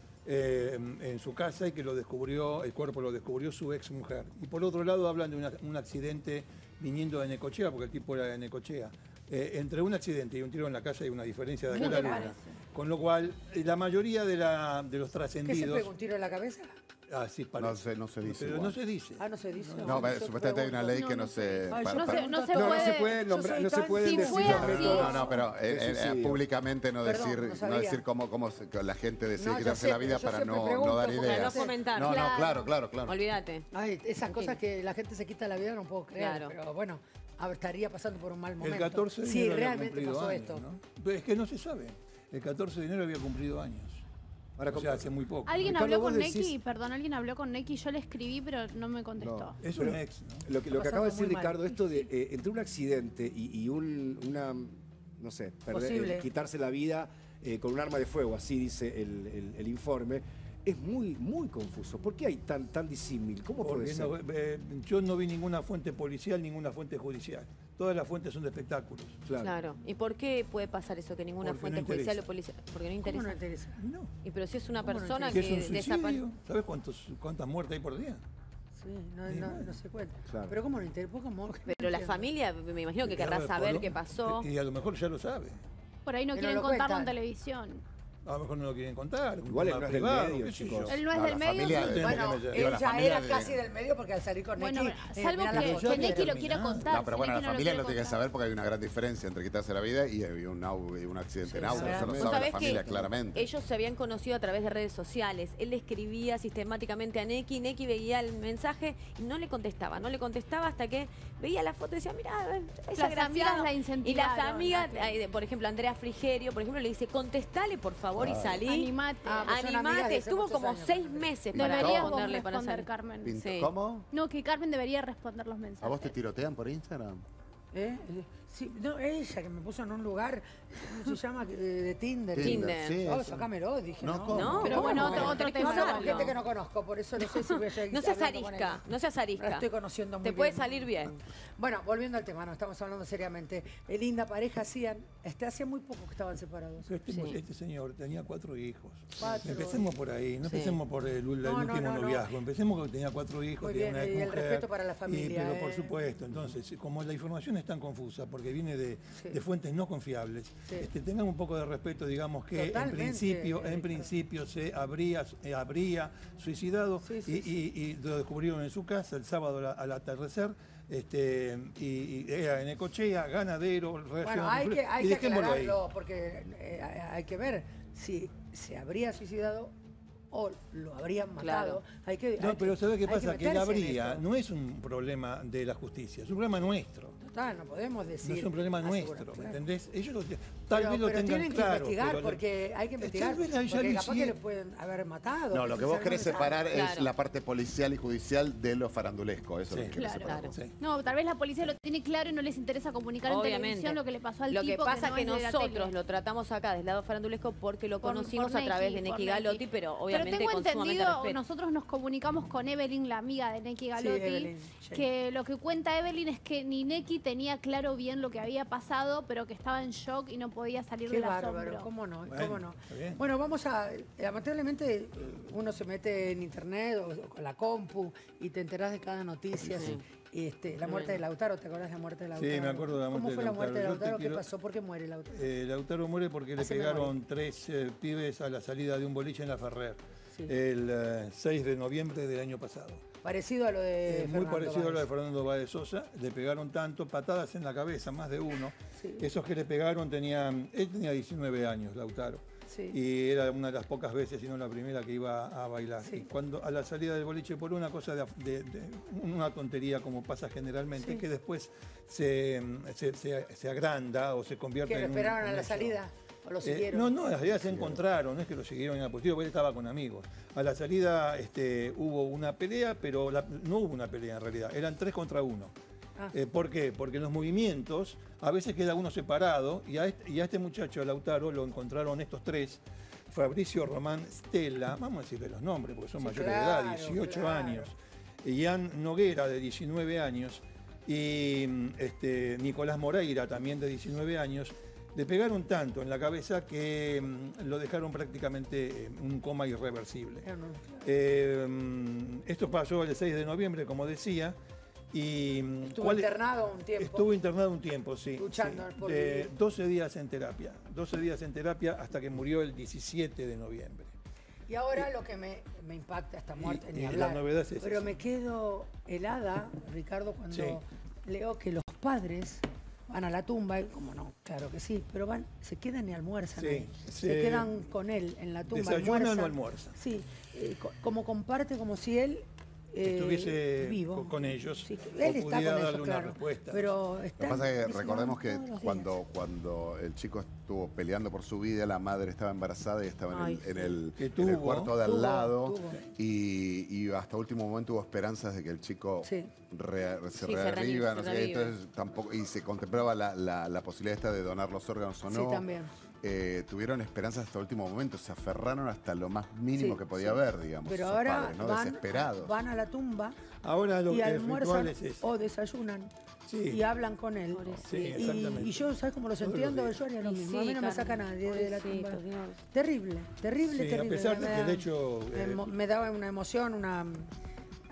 eh, en, en su casa y que lo descubrió, el cuerpo lo descubrió su ex mujer. Y por otro lado hablan de una- un accidente viniendo de Necochea, porque el tipo era de Necochea. Eh, entre un accidente y un tiro en la casa hay una diferencia de ¿Qué acá a te la luna. parece? Con lo cual, eh, la mayoría de, la, de los ¿Qué se trascendidos... pegó un tiro en la cabeza? Así parece. No se, no se dice. Pero igual. no se dice. Ah, no se dice. No, yo supuestamente hay una pregunto. ley No, que no no sé. se... Ay, pa- yo no pa- sé, no se No, no puede. se puede yo nombrar, soy no se tan- pueden si decir fue los así- métodos. No, no, pero eh, de eh, eh, suicidio. públicamente no Perdón, decir, no no sabía. decir cómo, cómo se- que la gente decide No, ya quitarse sé, la vida pero yo para siempre no, pregunto no dar porque Para no ideas. fomentar. No, no, Claro. claro, claro, claro. Olvídate. Ay, esas Tranquilo. cosas que la gente se quita la vida no puedo creer. Claro. Pero bueno, a ver, estaría pasando por un mal momento. El catorce de Sí, enero había realmente cumplido pasó años, esto. ¿no? Pero es que no se sabe. El catorce de enero había cumplido años. Ahora, O sea, hace muy poco. Alguien Ricardo, habló vos con decís- Neki, perdón, alguien habló con Neki, yo le escribí, pero no me contestó. No. Es Pero- un ex, ¿no? Lo que, lo que Está acaba de pasando decir muy mal. Ricardo, esto de eh, entre un accidente y, y un, una, no sé, perder- Posible. eh, quitarse la vida eh, con un arma de fuego, así dice el, el- el informe, es muy, muy confuso. ¿Por qué hay tan, tan disímil? ¿Cómo puede Porque ser? no, eh, yo no vi ninguna fuente policial, ninguna fuente judicial. Todas las fuentes son de espectáculos. Claro. Claro. ¿Y por qué puede pasar eso? Que ninguna Porque fuente no judicial o interesa. policial. Porque no ¿Cómo interesa. no interesa? No. Y pero si es una ¿Cómo no persona ¿Qué que es un desaparece. suicidio? ¿Sabes cuántos, cuántas muertes hay por día? Sí, no, Sí, no, bueno. no se cuenta. Claro. Pero ¿cómo no interesa? ¿Cómo? Pero la familia, me imagino que Y querrá ahora, saber por- qué pasó. Y a lo mejor ya lo sabe. Por ahí no Que no quieren lo contarlo en cuentan. televisión. A lo mejor no lo quieren contar. Igual él no es del medio, qué sé chicos. yo. Él no es No, del la medio. familia- sí. Bueno, Digo, él la ya familia era de- casi del medio porque al salir con Bueno, Neki... eh, salvo mirá la que, foto. que Neki lo quiera terminado. contar. No, pero si bueno, la Neki no familia quiere lo tiene que contar. saber porque hay una gran diferencia entre quitarse la vida y hay un, au- y un accidente en auto. sí, Eso lo Vos sabe la sabés familia que claramente. ellos se habían conocido a través de redes sociales. Él le escribía sistemáticamente a Neki, Neki veía el mensaje y no le contestaba, no le contestaba hasta que veía la foto y decía, mira, es Las agraciado. amigas la Y las incentivaron, amigas, ¿no? ay, de- por ejemplo, Andrea Frigerio, por ejemplo, le dice, contestale por favor y salí. Animate. Ah, pues son amigas Animate, de hace estuvo muchos como años. seis meses para Deberías vos responderle para responder, salir. Carmen. Pinto- Sí. ¿Cómo? No, que Carmen debería responder los mensajes. ¿A vos te tirotean por Instagram? ¿Eh? Sí, no, ella que me puso en un lugar, ¿cómo se llama? Eh, De Tinder. Tinder. Sí, Oh, eso. sacámelo, dije, No, ¿no? ¿cómo? No, Pero ¿cómo? bueno, otro- Tenés otro que tema. Bueno, usarlo. gente que no conozco, por eso no sé si voy a seguir No seas hablando con arisca, ella. no seas La arisca. estoy conociendo muy Te bien. puede salir bien. Bueno, volviendo al tema, no estamos hablando seriamente. El linda pareja hacían, este, hacía muy poco que estaban separados. Pero Este, Sí. este señor tenía cuatro hijos. Cuatro. Empecemos por ahí, no Sí. empecemos por el, el No, no, último no, no. noviazgo. Empecemos que tenía cuatro hijos, Muy tenía bien, una y el exmujer, respeto para la y- familia, pero por eh. supuesto, entonces, como la información es tan confusa, porque viene de, Sí. de fuentes no confiables, Sí. este, tengan un poco de respeto, digamos que Totalmente, en principio, en Héctor. principio se habría, eh, habría suicidado Sí, sí, y, sí. y- y lo descubrieron en su casa el sábado al, al atardecer. Este, y, y era en Necochea, ganadero, Bueno, reacción, hay que, hay y que dejémoslo ahí. aclararlo, porque eh, hay hay que ver si se habría suicidado o lo habrían matado. Claro. Hay que, No, hay pero ¿sabes qué hay pasa? Que, el meterse en habría esto. no es un problema de la justicia, es un problema nuestro. Total, no podemos decir. No es un problema asegurar, nuestro, ¿me claro. entendés? Ellos lo, tal Pero, vez lo pero tengan tienen que claro. investigar pero lo- porque hay que investigar. Tal vez ya Porque lo capaz que le hicieron. pueden haber matado. No, lo que quizás vos no querés se sabe. separar es Claro. la parte policial y judicial de lo farandulesco. Eso es lo Sí. que querés Claro. separar. Sí. No, tal vez la policía lo tiene claro y no les interesa comunicar en Obviamente. televisión lo que le pasó al Lo tipo que pasa no que es de la nosotros tele. lo tratamos acá del lado farandulesco porque lo Por- conocimos por a través Neki, de por Neki Neki. Galotti, pero obviamente tengo con sumamente entendido, respeto. nosotros nos comunicamos con Evelyn, la amiga de Neki Galotti, Evelyn, sí. que lo que cuenta Evelyn es que ni Neki tenía claro bien lo que había pasado, pero que estaba en shock y no podía salir Qué del bárbaro, asombro. cómo no, Bueno, cómo no. está bien. Bueno, vamos a, lamentablemente eh, uno se mete en internet o, o con la compu y te enterás de cada noticia. Sí. Y, este, la muerte de Lautaro, ¿te acordás de la muerte de Lautaro? Sí, me acuerdo de la muerte ¿Cómo de fue la muerte de Lautaro? Yo te Lautaro? ¿Qué quiero- pasó? ¿Por qué muere Lautaro? Eh, Lautaro muere porque le Haceme pegaron memoria. tres eh, pibes a la salida de un boliche en la Ferrer. Sí. El eh, seis de noviembre del año pasado. Parecido a lo de Eh, muy Fernando parecido a lo de Báez. Fernando Báez Sosa, le pegaron tanto, patadas en la cabeza, más de uno. Sí. Esos que le pegaron tenían, él tenía diecinueve años, Lautaro. Sí. Y era una de las pocas veces, si no la primera, que iba a bailar. Sí. Y cuando a la salida del boliche, por una cosa de, de- de- una tontería como pasa generalmente, Sí. que después se, se, se- se agranda o se convierte ¿Que lo en un- esperaron a un la hecho. salida? ¿O lo Eh, siguieron? no, no, en realidad se encontraron, no es que lo siguieron en la positivo, porque él estaba con amigos. A la salida este, hubo una pelea, pero la- no hubo una pelea en realidad, eran tres contra uno. Ah. Eh, ¿Por qué? Porque en los movimientos a veces queda uno separado y a este, y a este muchacho, Lautaro, lo encontraron estos tres, Fabricio Román Stella, vamos a decirle los nombres porque son Sí, mayores claro, de edad, dieciocho claro. años, Ian Noguera de diecinueve años y mm, este, Nicolás Moreira también de diecinueve años. Le pegaron tanto en la cabeza que mm, lo dejaron prácticamente en un coma irreversible. Eh, no. Eh, mm, esto pasó el seis de noviembre, como decía, y mm, Estuvo ¿cuál- internado un tiempo. estuvo internado un tiempo, sí. Luchando sí, por de vivir. doce días en terapia, doce días en terapia hasta que murió el diecisiete de noviembre. Y ahora lo que me, me impacta esta muerte, y ni la hablar. novedad es esa, Pero sí. me quedo helada, Ricardo, cuando Sí. leo que los padres van a la tumba, y como no, claro que sí, pero van, se quedan y almuerzan Sí, ahí. Se se- quedan con él en la tumba. ¿Desayunan o almuerzan? Sí, eh, co- como comparte, como si él eh, Estuviese vivo. con- con ellos, Sí, o él está pudiera con darle ellos, una claro. respuesta. Pero Lo que están, pasa es que se recordemos van que todos los días. cuando, cuando el chico estuvo peleando por su vida, la madre estaba embarazada y estaba en Ay, el, en el, Que en el tuvo, cuarto de al tuvo, lado. tuvo. Y, y hasta último momento hubo esperanzas de que el chico Sí. re- se Sí, se reaviva, revive, no se sé qué, revive. entonces tampoco, y se contemplaba la, la- la posibilidad esta de donar los órganos o Sí, no. también. Eh, tuvieron esperanzas hasta último momento, se aferraron hasta lo más mínimo Sí, que podía sí. haber, digamos. Pero esos ahora padres, ¿no? van, Desesperados. van a la tumba Ahora lo y que el almuerzan ritual es ese. o desayunan Sí. y hablan con él. Sí, Y, exactamente. y yo, ¿sabes cómo los Todos los entiendo? días. Yo haría lo Y mismo. a sí, mí no me saca Carmen, nadie de la tumba. pobrecito, Dios. Terrible, terrible, Sí, terrible. a pesar Me de que el da- hecho, me, eh, emo- me daba una emoción, una...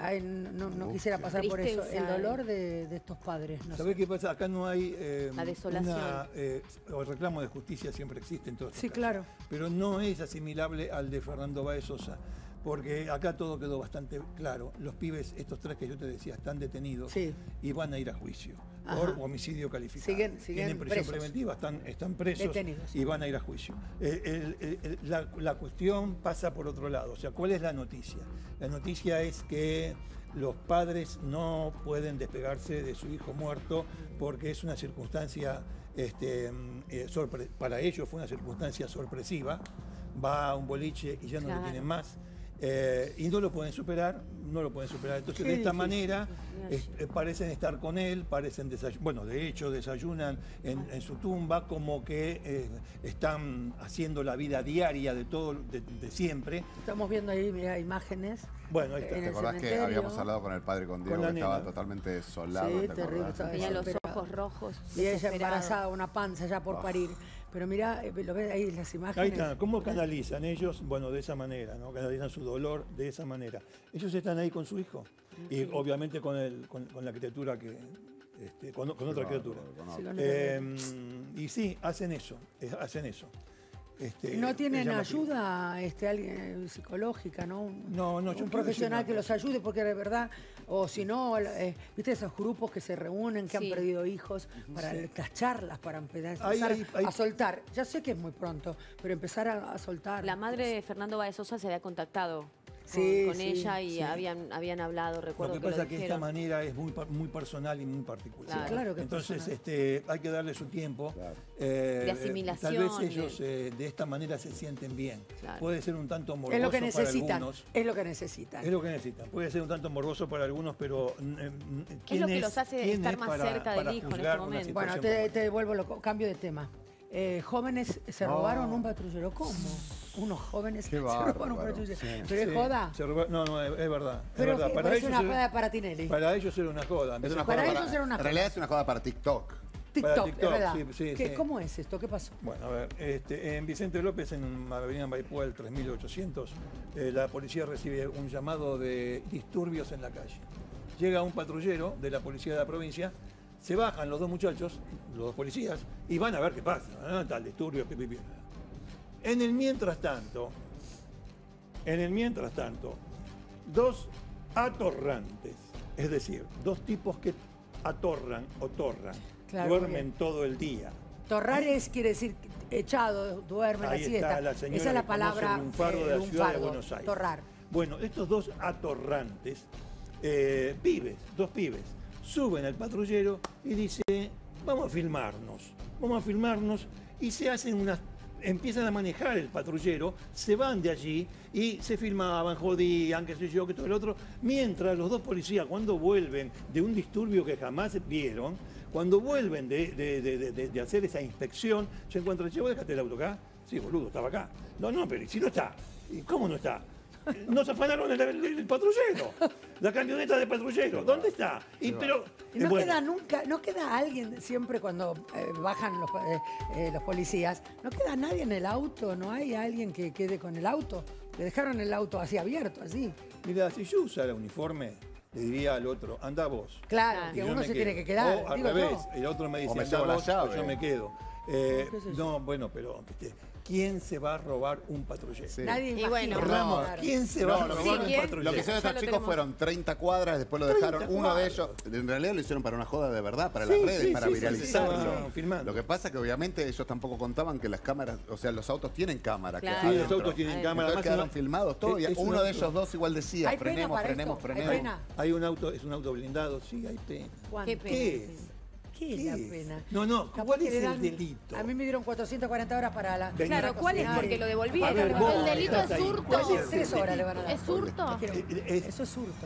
Ay, no, no quisiera pasar por eso. El dolor de, de estos padres. No ¿Sabés sé. qué pasa? Acá no hay... Eh, La desolación. Una, eh, el reclamo de justicia siempre existe en todos Sí, casos, claro. pero no es asimilable al de Fernando Báez Sosa. Porque acá todo quedó bastante claro. Los pibes, estos tres que yo te decía, están detenidos Sí. y van a ir a juicio Ajá. por homicidio calificado. Siguen- siguen Tienen prisión presos. preventiva, están, están presos Detenidos. y van a ir a juicio. Eh, el- el- el- la, la cuestión pasa por otro lado. O sea, ¿cuál es la noticia? La noticia es que los padres no pueden despegarse de su hijo muerto porque es una circunstancia, este, eh, sorpre- para ellos fue una circunstancia sorpresiva. Va a un boliche y ya no Claro. lo tienen más. Eh, y no lo pueden superar, no lo pueden superar. Entonces, Qué de esta difícil. manera, es- eh, parecen estar con él, parecen desayunar, bueno, de hecho, desayunan en, en su tumba, como que eh, están haciendo la vida diaria de todo, de, de siempre. Estamos viendo ahí, mira, imágenes. Bueno, ahí está. En ¿Te el acordás que cementerio. habíamos hablado con el padre, con Diego, Con la que estaba nena. totalmente desolado? Sí, ¿te terrible, acordás? estaba Tenía los desesperado. ojos rojos. Y ella desesperado. embarazada, una panza ya por Oh. parir. Pero mira, eh, lo ves ahí las imágenes. Ahí está, ¿cómo canalizan ellos? Bueno, de esa manera, ¿no? Canalizan su dolor de esa manera. Ellos están ahí con su hijo y obviamente con, el, con, con la criatura que... Este, con, con otra criatura. Sí, con Eh, y sí, hacen eso, eh, hacen eso. Este, ¿No es tienen llamativo. ayuda este, alguien, eh, psicológica, ¿no? Un, No, no, yo un quiero profesional decir que una los ayude, porque de verdad, o si no, eh, viste esos grupos que se reúnen, que Sí. han perdido hijos, para las charlas, para empezar Hay- hay- hay- a soltar. Ya sé que es muy pronto, pero empezar a, a soltar. La madre de Fernando Báez Sosa se había contactado con, Sí, con sí, ella y sí. habían, habían hablado, recuerdo Lo que que, pasa lo es que esta dijeron. manera es muy, pa- muy personal y muy particular. Claro. Sí, claro que es Entonces personal. este, hay que darle su tiempo. Claro. Eh, De asimilación, Tal vez de- ellos eh, de esta manera se sienten bien. Claro. Puede ser un tanto morboso Es lo que para necesitan. algunos. Es lo que necesitan. Es lo que necesitan. Puede ser un tanto morboso para algunos, pero mm, eh, ¿quién Es lo que los hace quién estar es más para- cerca del para hijo en juzgar este una momento? Bueno, situación te, como te devuelvo, lo, cambio de tema. Eh, jóvenes se No. robaron un patrullero. ¿Cómo? Unos jóvenes Qué se robaron un bárbaro, patrullero. sí. Pero es Sí, joda. se roba- no, no, es, es verdad. Es Pero verdad. que Para parece ellos, una era- joda para Tinelli. para ellos era una joda. Es una Para joda ellos era una en realidad es una joda para TikTok. TikTok, para TikTok, es verdad. sí, sí, ¿Qué- sí. ¿Cómo es esto? ¿Qué pasó? Bueno, a ver, este, en Vicente López, en Avenida Maipú, el tres mil ochocientos, eh, la policía recibe un llamado de disturbios en la calle. Llega un patrullero de la policía de la provincia, se bajan los dos muchachos, los dos policías, y van a ver qué pasa. ¿no? Tal disturbio, pi, pi, pi. En el mientras tanto, en el mientras tanto, dos atorrantes, es decir, dos tipos que atorran o torran, Claro, duermen bien. todo el día. Torrar es, quiere decir echado, duerme, la Ahí siesta. está la señora Esa es la que conoce palabra el lunfardo de la lunfardo, ciudad de Buenos Aires. torrar. Bueno, estos dos atorrantes, eh, pibes, dos pibes, suben al patrullero y dicen, vamos a filmarnos, vamos a filmarnos, y se hacen unas, empiezan a manejar el patrullero, se van de allí y se filmaban, jodían, qué sé yo, que todo el otro, mientras los dos policías cuando vuelven de un disturbio que jamás vieron, cuando vuelven de, de- de- de- de- de hacer esa inspección, se encuentran, che, ¿vos dejaste el auto acá? Sí, boludo, estaba acá. No, no, pero ¿y si no está? ¿Y cómo no está? Nos afanaron el, el- el patrullero, la camioneta de patrullero, ¿dónde está? Y, pero, Y no eh, bueno, queda nunca, no queda alguien siempre cuando eh, bajan los, eh, eh, los policías, no queda nadie en el auto, no hay alguien que quede con el auto. Le dejaron el auto así abierto, así. mira, si yo usara uniforme, le diría al otro, anda vos. Claro, Y que yo uno me se quedo. tiene que quedar. O al digo revés, yo. el otro me dice, O me anda llevo la vos, llave. pues yo me quedo. Eh, ¿Qué sé yo? no, bueno, pero ¿viste? ¿quién se va a robar un patrullero? Sí. Nadie Y imagina. bueno, Ramos, Claro. ¿quién se va No, a lo que robar sí, un ¿quién? patrullero? Lo que hicieron Ya estos lo chicos tenemos. fueron treinta cuadras, después lo treinta dejaron. Uno de ellos, cuadras. en realidad lo hicieron para una joda de verdad, para Sí, las redes, sí, para sí, sí, viralizarlo. sí, estaban filmando. Lo que pasa es que obviamente ellos tampoco contaban que las cámaras, o sea, los autos tienen cámara. que Claro. Sí, los adentro. autos tienen Adentro. cámara. Entonces Además, quedaron una- filmados todo y es un uno de auto- ellos dos igual decía, ¿Hay pena frenemos, para frenemos, esto? ¿Hay frenemos. pena? Hay un auto, es un auto blindado, sí, hay pena. ¿Cuánto? Qué pena. ¿Qué es? ¿Qué es ¿Qué la es? pena? No, no, Capaz ¿cuál que es le el dan- delito? A mí me dieron cuatrocientas cuarenta horas para la... Claro, ¿cuál es? Porque lo A devolvieron. ver, vos, El delito estás es ahí. hurto. ¿Cuál es el Tres horas le van a dar. ¿Es hurto? Quiero- Eh, es- Eso es hurto.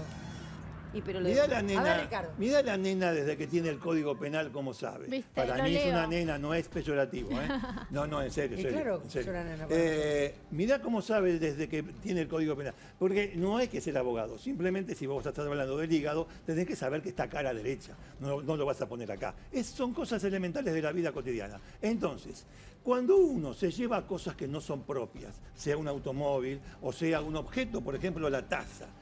Y pero lo Mirá la devolvieron. nena, ver, Ricardo. mirá la nena desde que tiene el código penal, cómo sabe. Viste, Para lo mí es leo. una nena, no es peyorativo, ¿eh? No, no, en serio, Y serio, claro en serio. que es una nena, Eh, mirá cómo sabe desde que tiene el código penal. Porque no hay que ser abogado. Simplemente si vos estás hablando del hígado, tenés que saber que está acá a la derecha. No, no lo vas a poner acá. Es, son cosas elementales de la vida cotidiana. Entonces, cuando uno se lleva cosas que no son propias, sea un automóvil o sea un objeto, por ejemplo, la taza,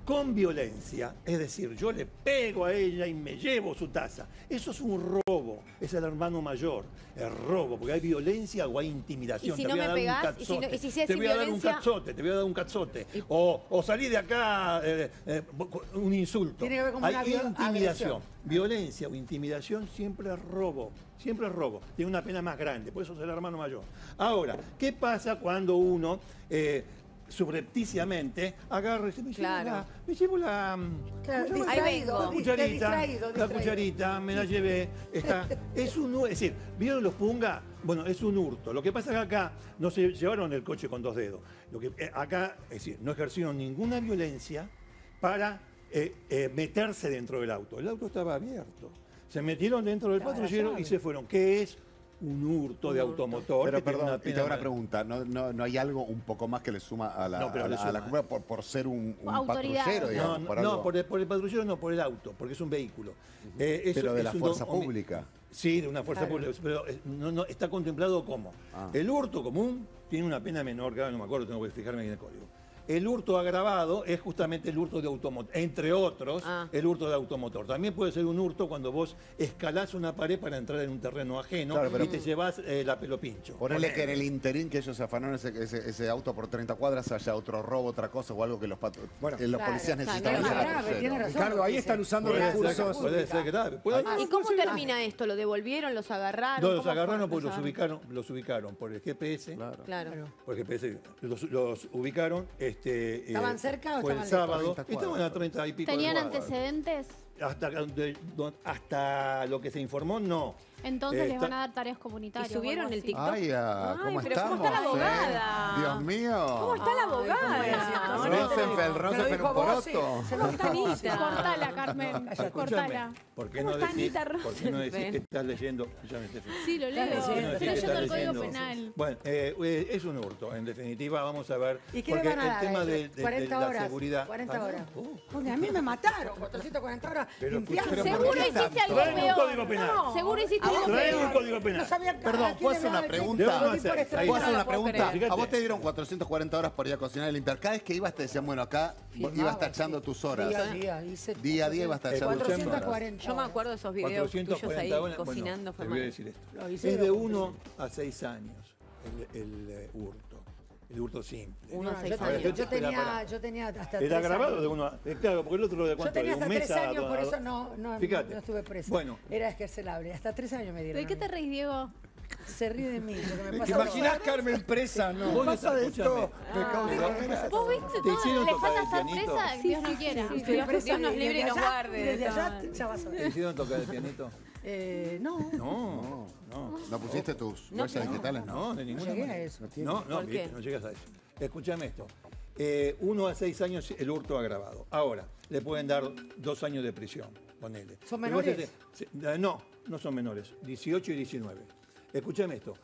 con violencia, es decir, yo le pego a ella y me llevo su taza. Eso es un robo, es el hermano mayor, es robo, porque hay violencia o hay intimidación. ¿Y si te no voy a me dar pegás? un ¿Y si no- cazote, y si se hace te voy a dar un violencia? cazote, te voy a dar un cazote. O, o salí de acá, eh, eh, un insulto. Tiene que ver con hay una vio- intimidación. agresión. Violencia o intimidación siempre es robo. Siempre es robo. Tiene una pena más grande, por eso es el hermano mayor. Ahora, ¿qué pasa cuando uno eh, subrepticiamente agarra y dice, me llevo Claro. la, me llevo la, Claro, ¿cómo se llama? Ahí distraído, vengo. la di- cucharita, distraído, la distraído. cucharita, me la llevé, está, es un, es decir, ¿vieron los punga? Bueno, es un hurto. Lo que pasa es que acá no se llevaron el coche con dos dedos. Lo que eh, acá, es decir, no ejercieron ninguna violencia para eh, eh, meterse dentro del auto. El auto estaba abierto. Se metieron dentro del Estaba la patrullero llave. y se fueron. ¿Qué es? Un hurto de Un hurto. automotor. Pero que tiene perdón, una y te pena hago una más- pregunta, ¿no, no, no hay algo un poco más que le suma a la, No, pero a le la, a la suma. Cuba por, por ser un, un Autoridad. patrullero, No, digamos? no, por no, algo? por, el, por el patrullero no, por el auto, porque es un vehículo. Eh, eso Pero de es la un fuerza don- pública. Sí, de una fuerza Claro. pública, pero eh, no, no, está contemplado como. Ah. El hurto común tiene una pena menor, que ahora no me acuerdo, tengo que fijarme en el código. El hurto agravado es justamente el hurto de automotor, entre otros, Ah. el hurto de automotor. También puede ser un hurto cuando vos escalás una pared para entrar en un terreno ajeno Claro, pero- y te llevas eh, la pelo pincho. Ponele que en el interín que ellos se afanaron ese, ese, ese auto por treinta cuadras haya otro robo, otra cosa o algo que los, patru- Bueno, eh, los claro, policías claro, necesitaban. claro, de grave, patrullero. tiene razón. Ricardo, ahí están usando Puede ser, recursos. puede ser grave. Puede- Ah, ¿Y cómo sí. termina esto? ¿Lo devolvieron? ¿Los agarraron? No, los ¿Cómo agarraron fue? porque los agarraron? ubicaron, los ubicaron por el G P S. Claro. Claro. Por el G P S los, los ubicaron. Este, ¿Estaban cerca o fue el estaban sábado. lejos? treinta Estaban a treinta y pico. de ¿Tenían cuadras. antecedentes? Hasta, de- do- hasta lo que se informó, no. Entonces Eh, les está- van a dar tareas comunitarias. ¿Y subieron o algo el así. TikTok? Ay, ah, Ay, ¿cómo pero estamos? ¿cómo está la eh? abogada? Dios mío. ¿Cómo está la abogada? Rosenfeld, Me lo Rosenfeld, dijo un vos, sí. poroto. Se lo dijo vos, sí. Cortala, Carmen. Escúchame, Cortala. ¿por qué ¿Cómo no está decís, Anita ¿por qué no decís Rosenfeld? que estás leyendo? Escúchame, Steffi. Sí, lo leo. leyendo, Estoy está leyendo Estás el Código leyendo. Penal. Bueno, eh, eh, es un hurto, en definitiva, vamos a ver. ¿Y qué le porque van a dar el a tema ellos? de, de- de cuarenta la horas. seguridad. cuarenta Ah, horas. oh. Porque a mí me mataron, cuatrocientas cuarenta horas Pero limpiando. escucha, Seguro ¿por qué hiciste tanto? algo Traeme un peor. código penal. No. Seguro hiciste algo Traeme peor. un código penal. No sabía Perdón, a quién ¿puedo le hacer una daba el pregunta? tiempo. Debe Por ser. este Ahí ¿Puedo lado. hacer una no la puedo pregunta? creer. A vos te dieron cuatrocientas cuarenta horas para ir a cocinar y limpiar. Cada vez que ibas te decían, bueno, acá vos Firmaba, ibas tachando sí. tus horas. Día a día, hice Día a día ibas tachando tus horas. cuatrocientas cuarenta. Yo me acuerdo de esos videos cuatrocientas tuyos ahí cuarenta horas. cocinando. Bueno, fue te voy a mal. decir esto. Lo hice, Es lo de cumplí. uno a seis años el, el, eh, hurto. El hurto simple. Uno a No, seis yo, años. tenía, yo, Espera, tenía, pará. yo tenía hasta Era tres grabado años. de uno a, eh, claro, porque el otro de Yo cuánto, tenía de hasta un mes tres a años, dos- por a eso dos- no, no, Fíjate. no estuve presa. Bueno. Era escarcelable. Hasta tres años me dieron. ¿De qué a te mí. reís, Diego? Se ríe de mí. porque me ¿Te pasa imaginás todo. Carmen presa? No. Vos Pasa de escúchame. esto. Me causa- ¿Vos viste ¿Te todo? hicieron ¿Le tocar falta el estar pianito? presa? Sí, Dios sí, no sí, quiera. sí, Dios- estoy Dios presa nos y libre y desde nos allá- guarde de Desde allá esta- ya vas a ¿Te ver. hicieron tocar el pianito? Eh, no. No, no. ¿No pusiste tus No, huellas no. digitales? No. No, de ninguna llegué a manera. eso. No, no, ¿Por viste, qué? no llegas a eso. Escúchame esto. Eh, uno a seis años el hurto agravado. Ahora, le pueden dar dos años de prisión, ponele. ¿Son Pero vos menores? te- se- eh, no, no son menores. dieciocho y diecinueve. Escúchame esto.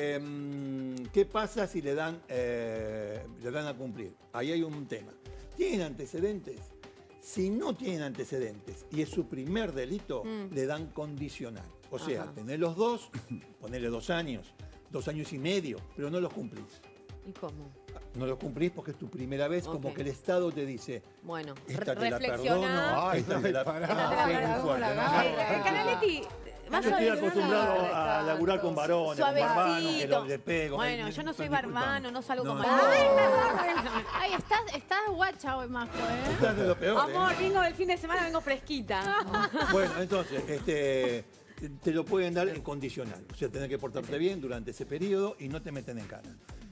Eh, ¿Qué pasa si le dan, eh, le dan a cumplir? Ahí hay un tema. ¿Tienen antecedentes? Si no tienen antecedentes y es su primer delito, le dan condicional. O sea, Ajá. tenés los dos, ponele dos años, dos años y medio, pero no los cumplís. ¿Y cómo? No los cumplís porque es tu primera vez, como Ok. que el Estado te dice, Bueno, esta re- te la perdono, reflexioná. Ay, esta te la pará. perdono. Esta te la Sí, muy perdono, fuerte, la ¿no? verdad. Eh, Canaletti, vas Yo a estoy ver- acostumbrado a Tanto. laburar con varones, con barbanos, que Suavecito. lo- le pego. Bueno, Ay, yo no me- soy disculpame. barbano, no salgo con no, barbano. Ay, estás, estás guacha hoy, Majo, ¿eh? Estás de lo peor, ¿eh? Amor, vengo del fin de semana, vengo fresquita. Bueno, entonces, este, te lo pueden dar en condicional. O sea, tenés que portarte bien durante ese periodo y no te meten en cara.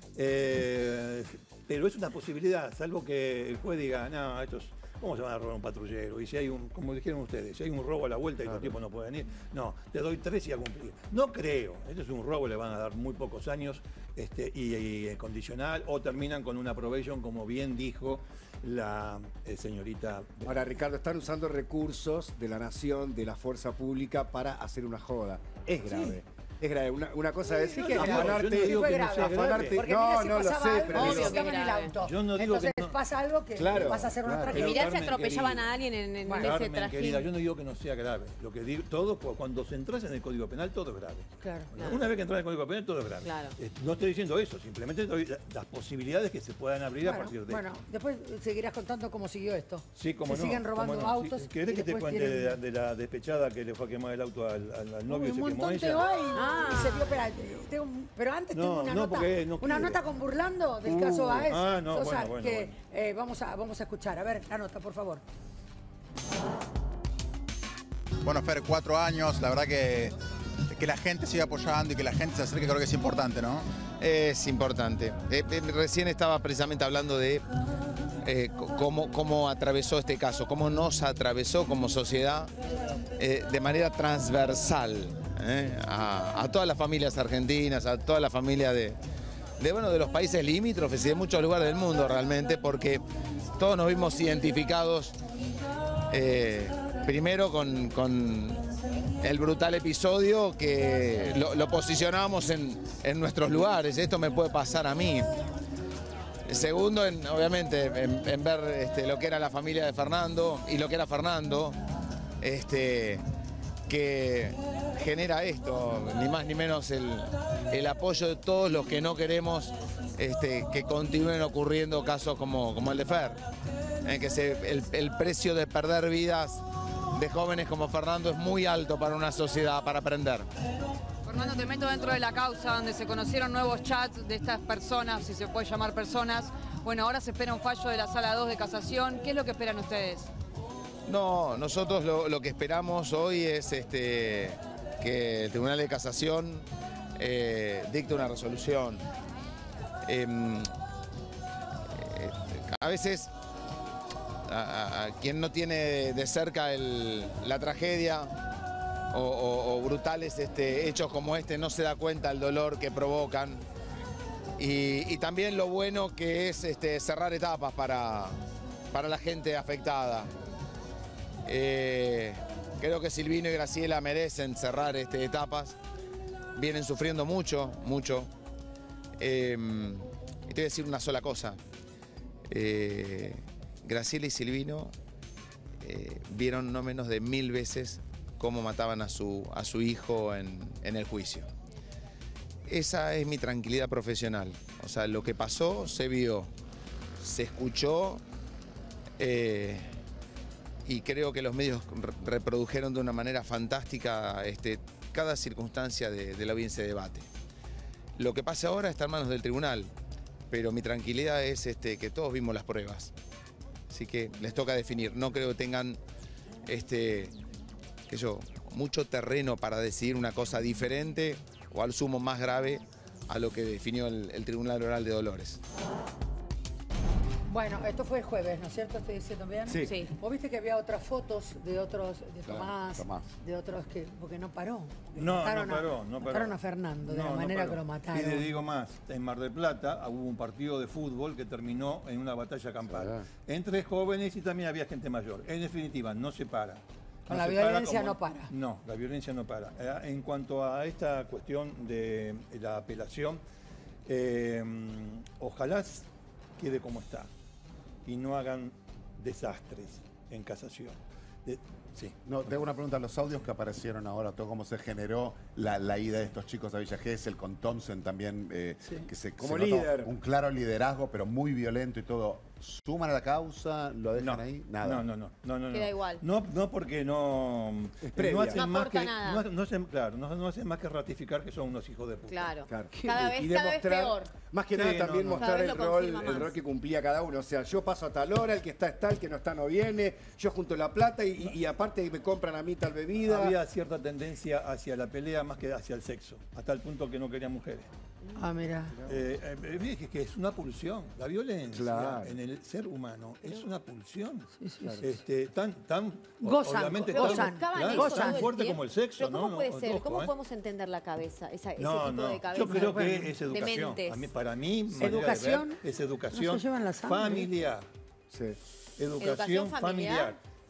Eh, pero es una posibilidad, salvo que el juez diga, no, estos, ¿cómo se van a robar un patrullero? Y si hay un, como dijeron ustedes, si hay un robo a la vuelta y los tipos no pueden ir, no, te doy tres y a cumplir. No creo, esto es un robo, le van a dar muy pocos años este, y, y, eh, condicional, o terminan con una probation, como bien dijo la eh, señorita. Ahora, Ricardo, están usando recursos de la nación, de la fuerza pública para hacer una joda. Es grave. Es grave. Una, una cosa es Sí que es grave. afanarte. Yo no digo fue que no grave. sea grave. Afanarte. Porque No, mira si no lo pasaba sé, algo pero y Obvio digo, estaban en el grave. auto. Yo no digo Entonces que no- pasa algo que Claro, pasa a ser una claro. Y tragedia. mirá si Carmen, atropellaban querida. a alguien en, en Bueno. ese Carmen, trajín. querida, yo no digo que no sea grave. Lo que digo, todo, cuando se entras en el Código Penal, todo es grave. Claro. Claro. Una vez que entras en el Código Penal, todo es grave. Claro. Eh, No estoy diciendo eso, simplemente doy la- las posibilidades que se puedan abrir a Bueno, partir de bueno, después seguirás contando cómo siguió esto. Sí, como Se no. siguen robando cómo no. autos. Sí, ¿Querés y que te después cuente de, la, tienen- de la despechada que le fue a quemar el auto al, al- al novio Uy, y un se quemó montón te ella? va y, Ah. y se vio, espera, tengo un- pero antes No, tengo una no, nota, porque no una quiere. nota con Burlando del Uh, caso Baez. ah, no, Sosa, bueno, bueno, que bueno. eh, vamos, a, vamos a escuchar. A ver, la nota, por favor. Bueno, Fer, cuatro años, la verdad que, que la gente siga apoyando y que la gente se acerque, creo que es importante, ¿no? Es importante. Eh, eh, recién estaba precisamente hablando de eh, c- cómo, cómo atravesó este caso, cómo nos atravesó como sociedad eh, de manera transversal eh, a, a todas las familias argentinas, a todas las familias de, de, bueno, de los países limítrofes y de muchos lugares del mundo realmente, porque todos nos vimos identificados eh, primero con, con el brutal episodio que lo, lo posicionábamos en, en nuestros lugares. Esto me puede pasar a mí. Segundo, en, obviamente, en, en ver este, lo que era la familia de Fernando y lo que era Fernando, este, que genera esto, ni más ni menos el, el apoyo de todos los que no queremos este, que continúen ocurriendo casos como, como el de Fer. Eh, que se, el, el precio de perder vidas de jóvenes como Fernando es muy alto para una sociedad, para aprender. Fernando, te meto dentro de la causa donde se conocieron nuevos chats de estas personas, si se puede llamar personas. Bueno, ahora se espera un fallo de la Sala dos de Casación. ¿Qué es lo que esperan ustedes? No, nosotros lo, lo que esperamos hoy es este, que el Tribunal de Casación eh, dicte una resolución. Em, eh, a veces a, a- a quien no tiene de cerca el- la tragedia o, o- o brutales este, hechos como este no se da cuenta el dolor que provocan y, y también lo bueno que es este, cerrar etapas para, para la gente afectada. Eh, creo que Silvino y Graciela merecen cerrar este, etapas, vienen sufriendo mucho, mucho. Eh, y te voy a decir una sola cosa. Eh, Graciela y Silvino eh, vieron no menos de mil veces cómo mataban a su, a su hijo en, en el juicio. Esa es mi tranquilidad profesional. O sea, lo que pasó se vio, se escuchó eh, y creo que los medios re- reprodujeron de una manera fantástica este, cada circunstancia de, de la audiencia de debate. Lo que pasa ahora está en manos del tribunal, pero mi tranquilidad es este, que todos vimos las pruebas. Así que les toca definir. No creo que tengan este, que yo, mucho terreno para decidir una cosa diferente o al sumo más grave a lo que definió el, el Tribunal Oral de Dolores. Bueno, esto fue el jueves, ¿no es cierto? ¿Estoy diciendo bien? Sí. Sí. ¿Vos viste que había otras fotos de otros, de Claro, Tomás, Tomás. de otros que, porque no paró? Porque No, mataron no a- paró, no paró. Mataron a Fernando de No, la no manera paró. que lo mataron. Y le digo más, en Mar del Plata hubo un partido de fútbol que terminó en una batalla campal. Entre jóvenes y también había gente mayor. En definitiva, no se para. Con No la se para violencia como- no para. No, la violencia no para. Eh, En cuanto a esta cuestión de la apelación, eh, ojalá quede como está y no hagan desastres en casación. De- sí. No, tengo una pregunta. Los audios que aparecieron ahora, todo cómo se generó la, la ida de estos chicos a Villa Gesell con Thompson también, eh, que se Como se nota líder. un claro liderazgo, pero muy violento y todo. ¿Suman a la causa? ¿Lo dejan No, ahí? Nada. No, no, no. no, no, no. Queda igual. No, no porque no. previa. No hacen No más aporta que. nada. No, no hacen, claro, no, no hacen más que ratificar que son unos hijos de puta. Claro. Claro. Cada vez, Y cada vez demostrar- peor. Más que Sí, nada no, también no. mostrar Cada vez el lo rol, confirma el más. rol que cumplía cada uno. O sea, yo paso a tal hora, el que está está, el que no está no viene, yo junto la plata y, y aparte me compran a mí tal bebida. Había cierta tendencia hacia la pelea más que hacia el sexo, hasta el punto que no querían mujeres. Ah, mira. Eh, eh, es que es una pulsión. La violencia Claro. en el ser humano es una pulsión. Sí, sí, sí. Este, tan, tan, Gozan, obviamente gozan. tan, Buscaban claro, eso gozan. tan todo el fuerte tiempo. como el sexo, Pero ¿cómo ¿no? puede No, ser? ojo, ¿Cómo ¿eh? podemos entender la cabeza? Esa, ese No, tipo no, de cabeza. yo creo Bueno, que es de educación. mentes. A mí, para mí, manera de Educación, ver, es no educación se llevan la sangre. familiar. Sí. Educación, Educación familiar. familiar.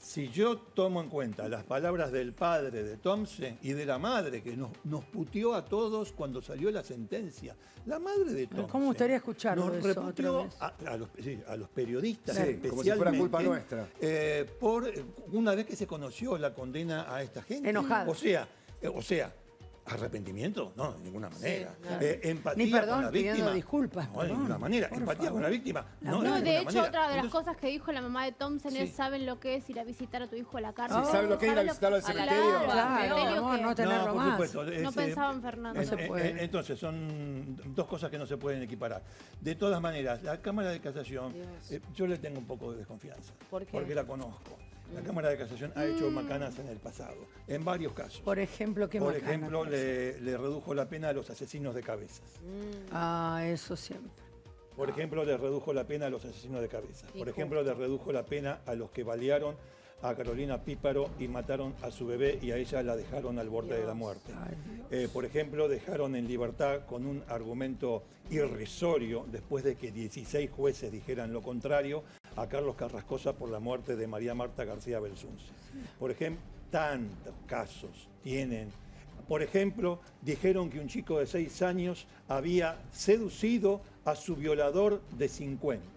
si yo tomo en cuenta las palabras del padre de Thompson y de la madre que nos, nos puteó a todos cuando salió la sentencia, la madre de Thompson ¿Cómo me gustaría escucharlo nos eso otra reputió vez? a, a los, sí, a los periodistas, Sí, especialmente, como si fuera culpa nuestra. eh, por una vez que se conoció la condena a esta gente. Enojada. O sea, eh, o sea, arrepentimiento, no, de ninguna manera. Sí, claro. Eh, empatía Ni perdón con la pidiendo víctima. disculpas, No, de perdón, ninguna manera. por Empatía favor. con la víctima. La No, No, de de ninguna hecho, manera. otra de las Entonces, cosas que dijo la mamá de Thompson Sí. es saben lo que es ir a visitar a tu hijo a la cárcel. Sí, ¿saben lo que es ir a visitarlo al cementerio? Claro, Claro, al cementerio no, que- no tenerlo por más. supuesto, No es, eh, pensaba en Fernando. eh, se eh, puede. eh, Entonces, son dos cosas que no se pueden equiparar. De todas maneras, la Cámara de Casación, eh, yo le tengo un poco de desconfianza. ¿Por qué? Porque la conozco. La Cámara de Casación ha hecho macanas en el pasado, en varios casos. Por ejemplo, ¿qué Por macana? ejemplo, le, le redujo la pena a los asesinos de cabezas. Ah, eso siempre. Por ejemplo, le redujo la pena a los asesinos de cabezas. Por Injusto. ejemplo, le redujo la pena a los que balearon a Carolina Píparo y mataron a su bebé y a ella la dejaron al borde de la muerte. Eh, por ejemplo, dejaron en libertad con un argumento irrisorio, después de que dieciséis jueces dijeran lo contrario, a Carlos Carrascosa por la muerte de María Marta García Belsunce. Por ejemplo, tantos casos tienen. Por ejemplo, dijeron que un chico de seis años había seducido a su violador de cincuenta.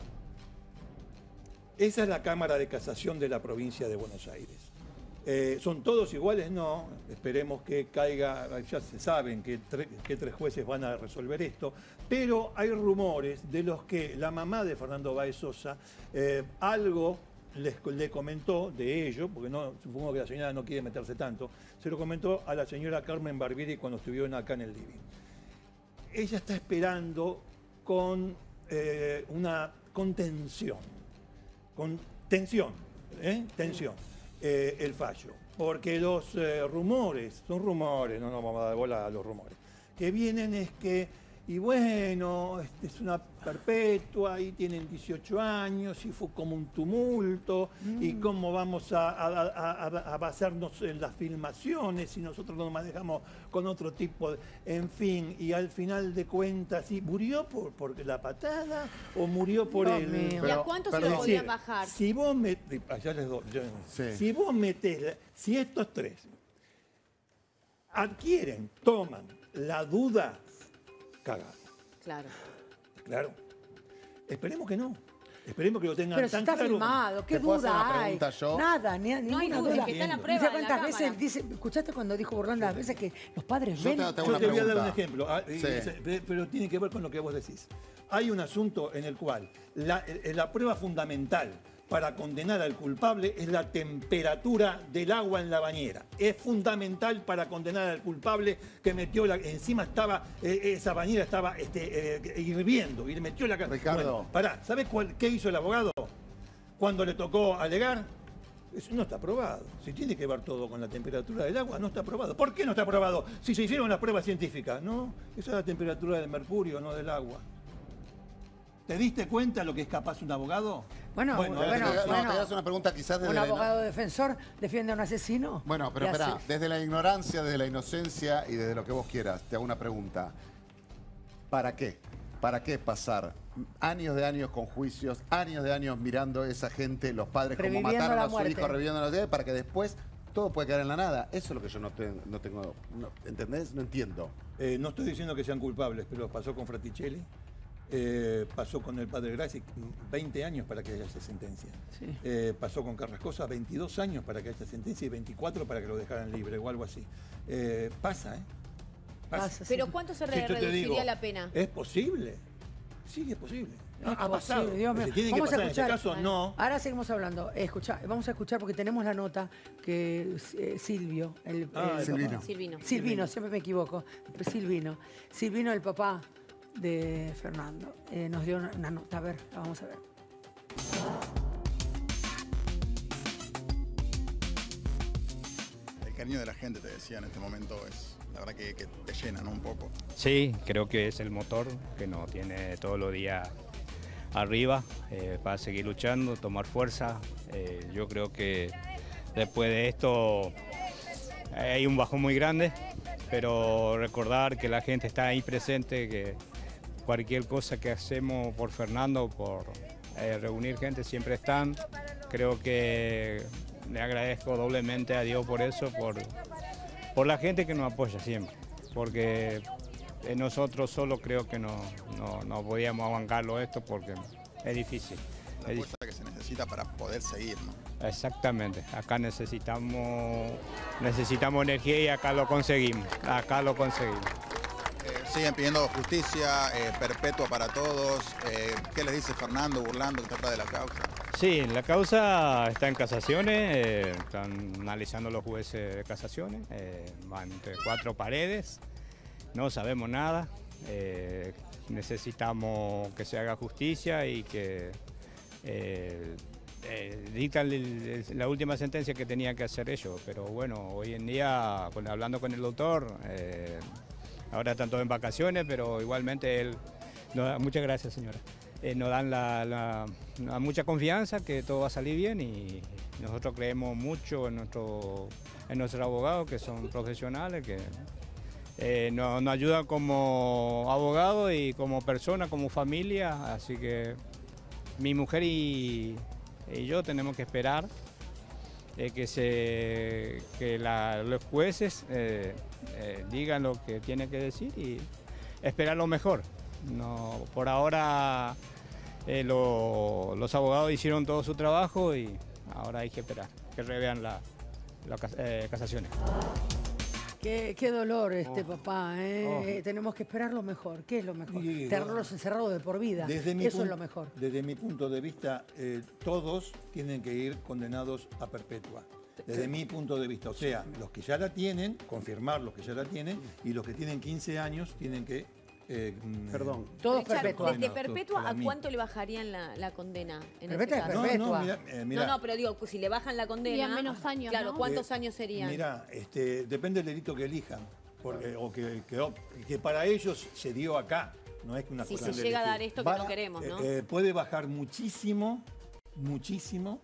Esa es la Cámara de Casación de la provincia de Buenos Aires. Eh, ¿Son todos iguales? No. Esperemos que caiga, ya se saben que, tre- que tres jueces van a resolver esto, pero hay rumores de los que la mamá de Fernando Báez Sosa eh, algo les, le comentó de ello, porque no, supongo que la señora no quiere meterse tanto, se lo comentó a la señora Carmen Barbieri cuando estuvieron acá en el living. Ella está esperando con eh, una contención, con tensión, ¿eh? tensión. Eh, el fallo, porque los eh, rumores, son rumores, no nos vamos a dar bola a los rumores, que vienen es que, y bueno, este es una perpetua, y tienen dieciocho años, y fue como un tumulto, mm. y cómo vamos a, a, a, a, a basarnos en las filmaciones si nosotros nos manejamos con otro tipo de, en fin, y al final de cuentas, ¿sí? ¿Murió por, por la patada o murió por Dios el... mío. ¿Y a cuánto se lo podían bajar? Si vos me, allá les doy, yo- Sí. si vos metés, si estos tres adquieren, toman la duda, cagado. Claro. Claro. Esperemos que no. Esperemos que lo tengan Pero si tan está claro. filmado, ¿qué ¿Te puedo hacer duda una hay? pregunta yo? Nada, ni, No hay ninguna duda, duda. que está en la Entiendo. prueba Dice de la cuántas veces, cámara. dice, ¿escuchaste cuando dijo Burlón las veces que los padres Yo ven? te- te hago Yo una te voy a dar un pregunta. ejemplo, ah, y- Sí. y- pero tiene que ver con lo que vos decís. Hay un asunto en el cual la, eh, la prueba fundamental para condenar al culpable es la temperatura del agua en la bañera. Es fundamental para condenar al culpable que metió la... Encima estaba, eh, esa bañera estaba este, eh, hirviendo y le metió la... ca- Ricardo. Bueno, pará, ¿sabés cuál- qué hizo el abogado cuando le tocó alegar? Eso no está aprobado. Si tiene que ver todo con la temperatura del agua, no está aprobado. ¿Por qué no está aprobado? Si se hicieron las pruebas científicas. No, esa es la temperatura del mercurio, no del agua. ¿Te diste cuenta lo que es capaz un abogado? Bueno, Bueno, bueno, Te voy a- no, bueno. te voy a hacer una pregunta quizás desde Un la- abogado defensor defiende a un asesino. Bueno, pero ¿Qué espera, hace? desde la ignorancia, desde la inocencia y desde lo que vos quieras, te hago una pregunta. ¿Para qué? ¿Para qué pasar años de años con juicios, años de años mirando a esa gente, los padres como Reviviendo mataron la a su muerte. hijo, reviviendo la muerte, para que después todo puede quedar en la nada? Eso es lo que yo no, te- no tengo, no- ¿entendés? No entiendo. Eh, no estoy diciendo que sean culpables, pero pasó con Fraticelli, eh, pasó con el padre Graci, veinte años para que haya esa sentencia. Sí. Eh, pasó con Carrascosa, veintidós años para que haya sentencia y veinticuatro para que lo dejaran libre o algo así. Eh, pasa, ¿eh? Pasa. Pasa, sí. ¿Pero cuánto se Si re- yo te reduciría digo, la pena? ¿Es posible? Sí, es posible. Es Ha, ha pasado. posible, Dios mío. Si tiene que Vamos a pasar en este escuchar. caso, no. Ahora seguimos hablando. Escucha, vamos a escuchar porque tenemos la nota que eh, Silvio, el, Ah, el- Silvino. Silvino. Silvino, siempre me equivoco. Silvino. Silvino, el papá de Fernando, eh, nos dio una, una nota. A ver, la vamos a ver. El cariño de la gente, te decía, en este momento es, la verdad que, que te llena, ¿no? Un poco. Sí, creo que es el motor que nos tiene todos los días arriba eh, para seguir luchando, tomar fuerza. Eh, yo creo que después de esto eh, hay un bajón muy grande, pero recordar que la gente está ahí presente, que cualquier cosa que hacemos por Fernando, por eh, reunir gente, siempre están, creo que le agradezco doblemente a Dios por eso, por, por la gente que nos apoya siempre, porque nosotros solo creo que no, no, no podíamos bancarlo esto porque es difícil. La fuerza que se necesita para poder seguir, ¿no? Exactamente, acá necesitamos, necesitamos energía y acá lo conseguimos, acá lo conseguimos. Eh, siguen pidiendo justicia eh, perpetua para todos. Eh, ¿Qué les dice Fernando Burlando que trata de la causa? Sí, la causa está en casaciones, eh, están analizando los jueces de casaciones, eh, van entre cuatro paredes, no sabemos nada, eh, necesitamos que se haga justicia y que eh, eh, dictan el- el- la última sentencia que tenían que hacer ellos, pero bueno, hoy en día, con- hablando con el doctor, eh, ahora están todos en vacaciones, pero igualmente él, nos da- muchas gracias señora, eh, nos dan la, la- nos dan mucha confianza que todo va a salir bien y nosotros creemos mucho en, nuestro, en nuestros abogados que son profesionales, que eh, nos, nos ayudan como abogados y como persona, como familia, así que mi mujer y, y yo tenemos que esperar eh, que, se, que la- los jueces eh, eh, digan lo que tienen que decir y esperar lo mejor. No, por ahora eh, lo- los abogados hicieron todo su trabajo y ahora hay que esperar que revean las la, cas- eh, casaciones. Qué, qué dolor este Oh. papá, ¿eh? Oh. Eh, Tenemos que esperar lo mejor. ¿Qué es lo mejor? Y- Tenerlos encerrados de por vida. Desde mi Eso es pun- lo mejor. Desde mi punto de vista, eh, todos tienen que ir condenados a perpetua. Desde mi punto de vista, o sea, los que ya la tienen, confirmar los que ya la tienen, y los que tienen quince años tienen que... eh, mm, Perdón. Todos Richard, perpetua. ¿De, de perpetua Para a mí. cuánto le bajarían la, la condena en Perpetua ese es caso? perpetua. No, no, mira, eh, mira, No, no, pero digo, si le bajan la condena... Serían menos años, Claro, ¿no? ¿cuántos Eh, años serían? Mira, este, depende del delito que elijan, porque, o que, que- que para ellos se dio acá, no es que una Si cuestión se de llega a elegir. dar esto que Van no a- queremos, ¿no? eh, eh, puede bajar muchísimo, muchísimo,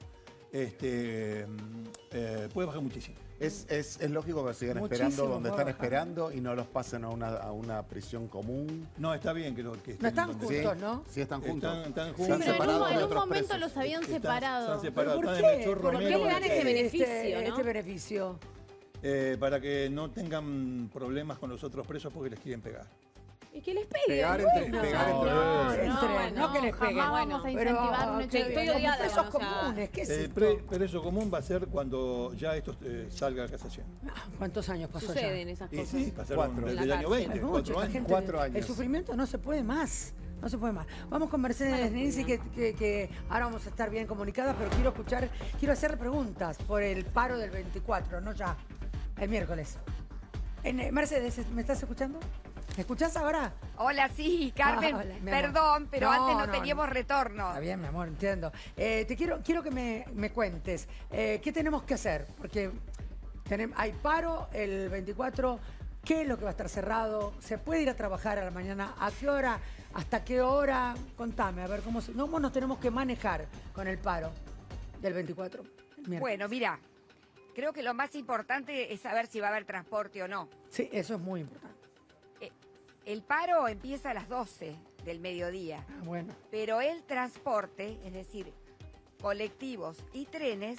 este, eh, puede bajar muchísimo. Es, es, es lógico que sigan Muchísimo esperando donde puede están bajar. esperando y no los pasen a una, a una prisión común. No, está bien que, lo, que No están donde- juntos, ¿no? Sí, están juntos. Están, están Sí, juntos. Pero en un, separados en de un otros momento presos. los habían Están- separado. están separados. ¿Por Están en qué? el Chorro ¿Por qué Negro, le dan ese este- beneficio, este, no? este beneficio? eh, para que no tengan problemas con los otros presos porque les quieren pegar. Y que les peguen. Pegar entre- bueno. pegar entre- no, Entre, no, no, bueno, que les jamás peguen. vamos a Pero, incentivar un hecho que- de Estoy como odiada, presos o sea, comunes, ¿qué es El esto? pre- preso común va a ser cuando ya esto eh, salga a casación. Ah, ¿Cuántos años pasó Suceden ya? esas Y cosas. sí, pasaron Cuatro. desde En el la año cárcel. veinte, Mucho, cuatro esta años. gente- Cuatro años. El sufrimiento no se puede más. No se puede más. Vamos con Mercedes Ninzi, que, que, que ahora vamos a estar bien comunicadas, pero quiero escuchar, quiero hacer preguntas por el paro del veinticuatro, no ya, el miércoles. En, eh, Mercedes, ¿me estás escuchando? ¿Me escuchás ahora? Hola, sí, Carmen. Ah, hola, mi amor. Perdón, pero No, antes no, no, teníamos retorno. Está bien, mi amor, entiendo. Eh, te quiero, quiero que me, me cuentes, eh, ¿qué tenemos que hacer? Porque tenem- hay paro el veinticuatro, ¿qué es lo que va a estar cerrado? ¿Se puede ir a trabajar a la mañana? ¿A qué hora? ¿Hasta qué hora? Contame, a ver, ¿cómo, se- cómo nos tenemos que manejar con el paro del veinticuatro? el miércoles? Bueno, mira, creo que lo más importante es saber si va a haber transporte o no. Sí, eso es muy importante. Eh, El paro empieza a las doce del mediodía, Ah, bueno, pero el transporte, es decir, colectivos y trenes,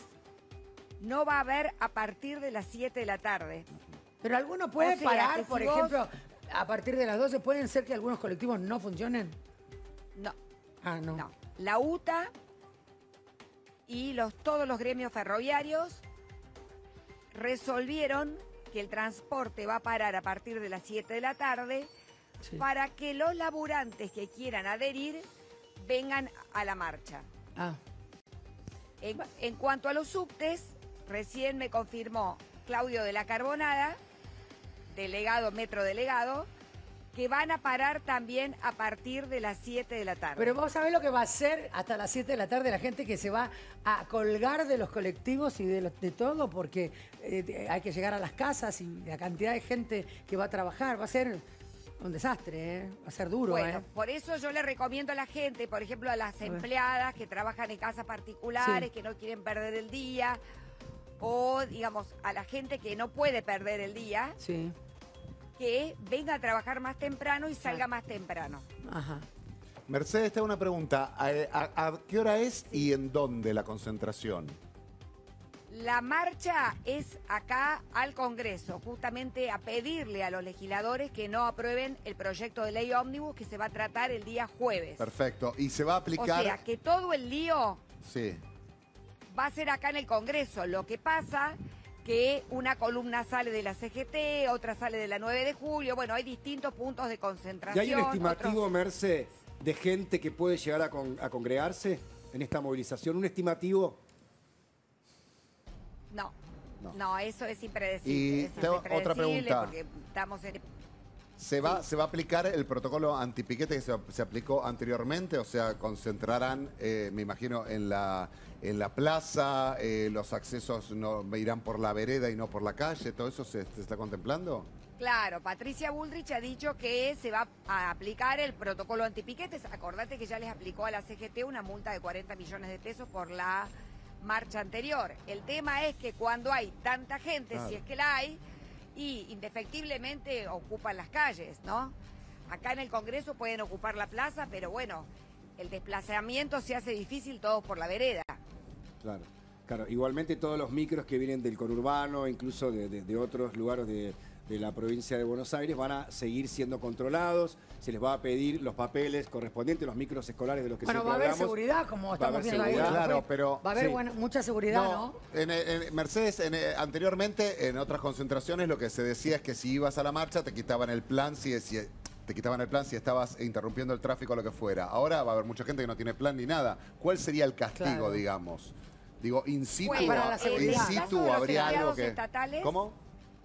no va a haber a partir de las siete de la tarde. pero alguno puede O sea, parar, que por si vos- ejemplo, a partir de las doce, ¿pueden ser que algunos colectivos no funcionen? No, Ah, no. no. La U T A y los, todos los gremios ferroviarios resolvieron que el transporte va a parar a partir de las siete de la tarde Sí. para que los laburantes que quieran adherir vengan a la marcha. Ah, En, en cuanto a los subtes, recién me confirmó Claudio de la Carbonada, delegado, metro delegado, que van a parar también a partir de las siete de la tarde. pero vos sabés lo que va a hacer hasta las siete de la tarde la gente que se va a colgar de los colectivos y de, los- de todo, porque eh, de- hay que llegar a las casas y la cantidad de gente que va a trabajar va a ser un desastre, ¿eh? Va a ser duro, Bueno, ¿eh? por eso yo le recomiendo a la gente, por ejemplo, a las empleadas que trabajan en casas particulares, Sí. que no quieren perder el día, o digamos, a la gente que no puede perder el día, Sí, que venga a trabajar más temprano y salga más temprano. ajá. Mercedes, te hago una pregunta. ¿A, a- a qué hora es y en dónde la concentración? La marcha es acá al Congreso, justamente a pedirle a los legisladores que no aprueben el proyecto de ley ómnibus que se va a tratar el día jueves. Perfecto. ¿Y se va a O aplicar? sea, que todo el lío Sí. va a ser acá en el Congreso. Lo que pasa que una columna sale de la C G T, otra sale de la nueve de julio. Bueno, hay distintos puntos de ¿Y concentración. hay un estimativo, otros- Merce, de gente que puede llegar a, con- a congregarse en esta movilización? ¿Un estimativo? No, No. no, eso es impredecible. Y eso es tengo otra impredecible pregunta. Porque estamos en... ¿Se va, ¿Se va a aplicar el protocolo antipiquete que se, se aplicó anteriormente? O sea, concentrarán, eh, me imagino, en la, en la plaza, eh, los accesos no irán por la vereda y no por la calle, ¿todo eso se, se está contemplando? Claro, Patricia Bullrich ha dicho que se va a aplicar el protocolo antipiquetes. Acordate que ya les aplicó a la C G T una multa de cuarenta millones de pesos por la marcha anterior. El tema es que cuando hay tanta gente, Claro. si es que la hay, y indefectiblemente ocupan las calles, ¿no? Acá en el Congreso pueden ocupar la plaza, pero bueno, el desplazamiento se hace difícil todos por la vereda. Claro. Claro, igualmente todos los micros que vienen del conurbano, incluso de, de- de otros lugares de, de la provincia de Buenos Aires, van a seguir siendo controlados. Se les va a pedir los papeles correspondientes, los micros escolares de los que Bueno, siempre va a haber hablamos. seguridad, como Va a estamos haber viendo ahí. seguridad. Claro, pero... Va a haber sí. buena- mucha seguridad, ¿no? En, en- Mercedes, en, eh, anteriormente, en otras concentraciones, lo que se decía es que si ibas a la marcha te quitaban el plan si, si te quitaban el plan si estabas interrumpiendo el tráfico o lo que fuera. Ahora va a haber mucha gente que no tiene plan ni nada. ¿Cuál sería el castigo, Claro. digamos? Digo, in situ, Bueno, para la in seguridad. situ En el caso de los habría algo empleados que... estatales, ¿Cómo?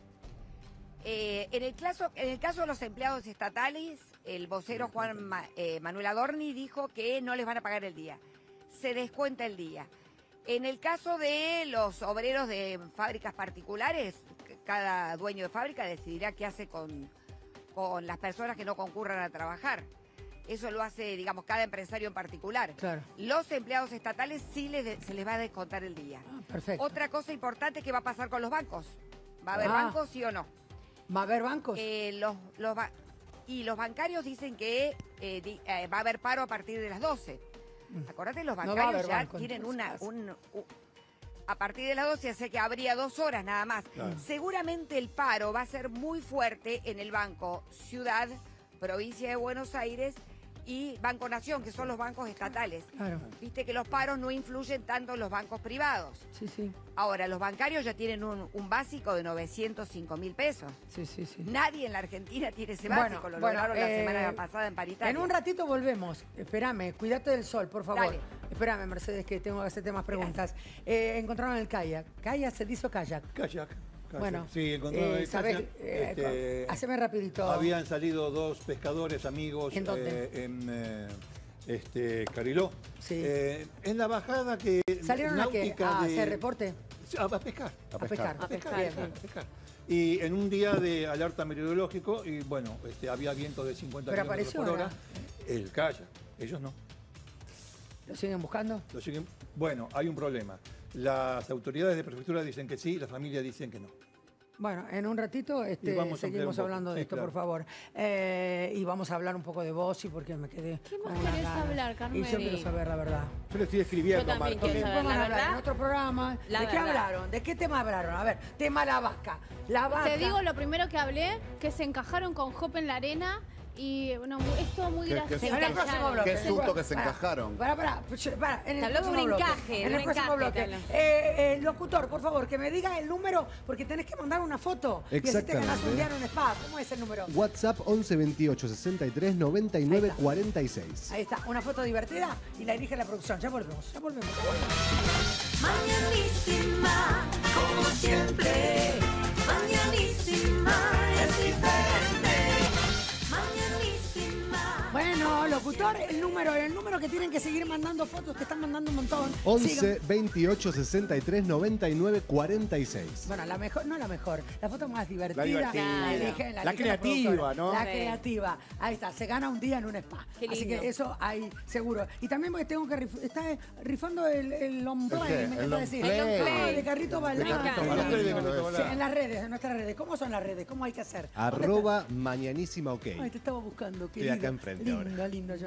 Eh, en, el caso, en el caso de los empleados estatales, el vocero Juan Ma- eh, Manuel Adorni dijo que no les van a pagar el día. Se descuenta el día. En el caso de los obreros de fábricas particulares, c- cada dueño de fábrica decidirá qué hace con, con las personas que no concurran a trabajar. Eso lo hace, digamos, cada empresario en particular. Claro. Los empleados estatales sí les de- se les va a descontar el día. Perfecto. Otra cosa importante que va a pasar con los bancos. ¿Va a haber Ah. bancos, sí o no? ¿Va a haber bancos? Eh, los, los ba- y los bancarios dicen que eh, di- eh, va a haber paro a partir de las doce. Acordate, los No va a bancarios haber ya banco, tienen entonces. una... un- u- a partir de las doce, hace que habría dos horas nada más. Claro. Seguramente el paro va a ser muy fuerte en el Banco Ciudad, Provincia de Buenos Aires y Banco Nación, que son los bancos estatales. Claro. Viste que los paros no influyen tanto en los bancos privados. Sí, sí. Ahora, los bancarios ya tienen un, un básico de novecientos cinco mil pesos. Sí, sí, sí. Nadie en la Argentina tiene ese Bueno, básico, lo bueno, lograron la eh, semana pasada en Paritaria. En un ratito volvemos. Espérame, cuídate del sol, por favor. Dale. Espérame, Mercedes, que tengo que hacerte más preguntas. Eh, encontraron el kayak. ¿Kayak se dice o kayak? Kayak. kayak. Bueno, sí, encontraron eh, el ¿sabés? kayak. Eh, Este, haceme rapidito. Habían salido dos pescadores amigos ¿En dónde? eh, en eh, este, Cariló. Sí. Eh, en la bajada que ¿Salieron a qué? náutica ¿A de- hacer reporte? A, a pescar. A pescar. A pescar, Bien, pescar, bien. pescar. Y en un día de alerta meteorológico, y bueno, este, había viento de cincuenta Pero kilómetros apareció, por hora. ¿no? El kayak, ellos no. ¿Lo siguen buscando? Lo siguen- Bueno, hay un problema. Las autoridades de prefectura dicen que sí, la familia dicen que no. Bueno, en un ratito este, Y vamos a ampliar seguimos un poco. hablando de Sí, esto, claro. por favor. Eh, y vamos a hablar un poco de vos, y porque me quedé. ¿Qué más con unas querés ganas. hablar, Carmen? Y yo quiero Sí. saber la verdad. Yo le estoy escribiendo Yo a también Martín. quiero saber. Vamos a la hablar verdad, en otro programa. la ¿De qué verdad. hablaron? ¿De qué tema hablaron? A ver, tema la vaca. La vaca. Te digo lo primero que hablé, que se encajaron con Hop en la arena y bueno, mu- es todo muy ¿Qué- qué gracioso. susto? En el próximo bloque. Qué susto que se Pará, encajaron. Pará, pará, pará, en el Te habló de próximo un bloque. encaje, En de el un próximo encaje, bloque. te habló. Eh, eh, locutor, por favor, que me diga el número, porque tenés que mandar una foto. Y así te ganás un día en un spa. ¿Cómo es el número? WhatsApp once veintiocho sesenta y tres noventa y nueve cuarenta y seis. Ahí está, una foto divertida y la elige la producción. Ya volvemos, ya volvemos. Mañanísima, como siempre. Mañanísima es diferente. Mañanísima. Bueno, locutor, el número, el número que tienen que seguir mandando fotos, que están mandando un montón. once Sigan. veintiocho sesenta y tres noventa y nueve cuarenta y seis. Bueno, la mejor, no la mejor, la foto más divertida. La divertida. elige- La elige creativa, productora. ¿no? La Sí. creativa. Ahí está, se gana un día en un spa. Qué Así lindo. que eso hay seguro. Y también porque tengo que rif- está rifando el, el long ¿El play, qué? me ¿El encanta long decir. play? El long play. Ah, de carrito Me balado. encanta. Qué Carrito lindo. balado. Sí, en las redes, en nuestras redes. ¿Cómo son las redes? ¿Cómo hay que hacer? Arroba mañanísima ok. Ay, te estaba buscando, Estoy querido. acá enfrente lindo, ahora. lindo, yo.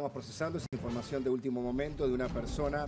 estábamos procesando es información de último momento de una persona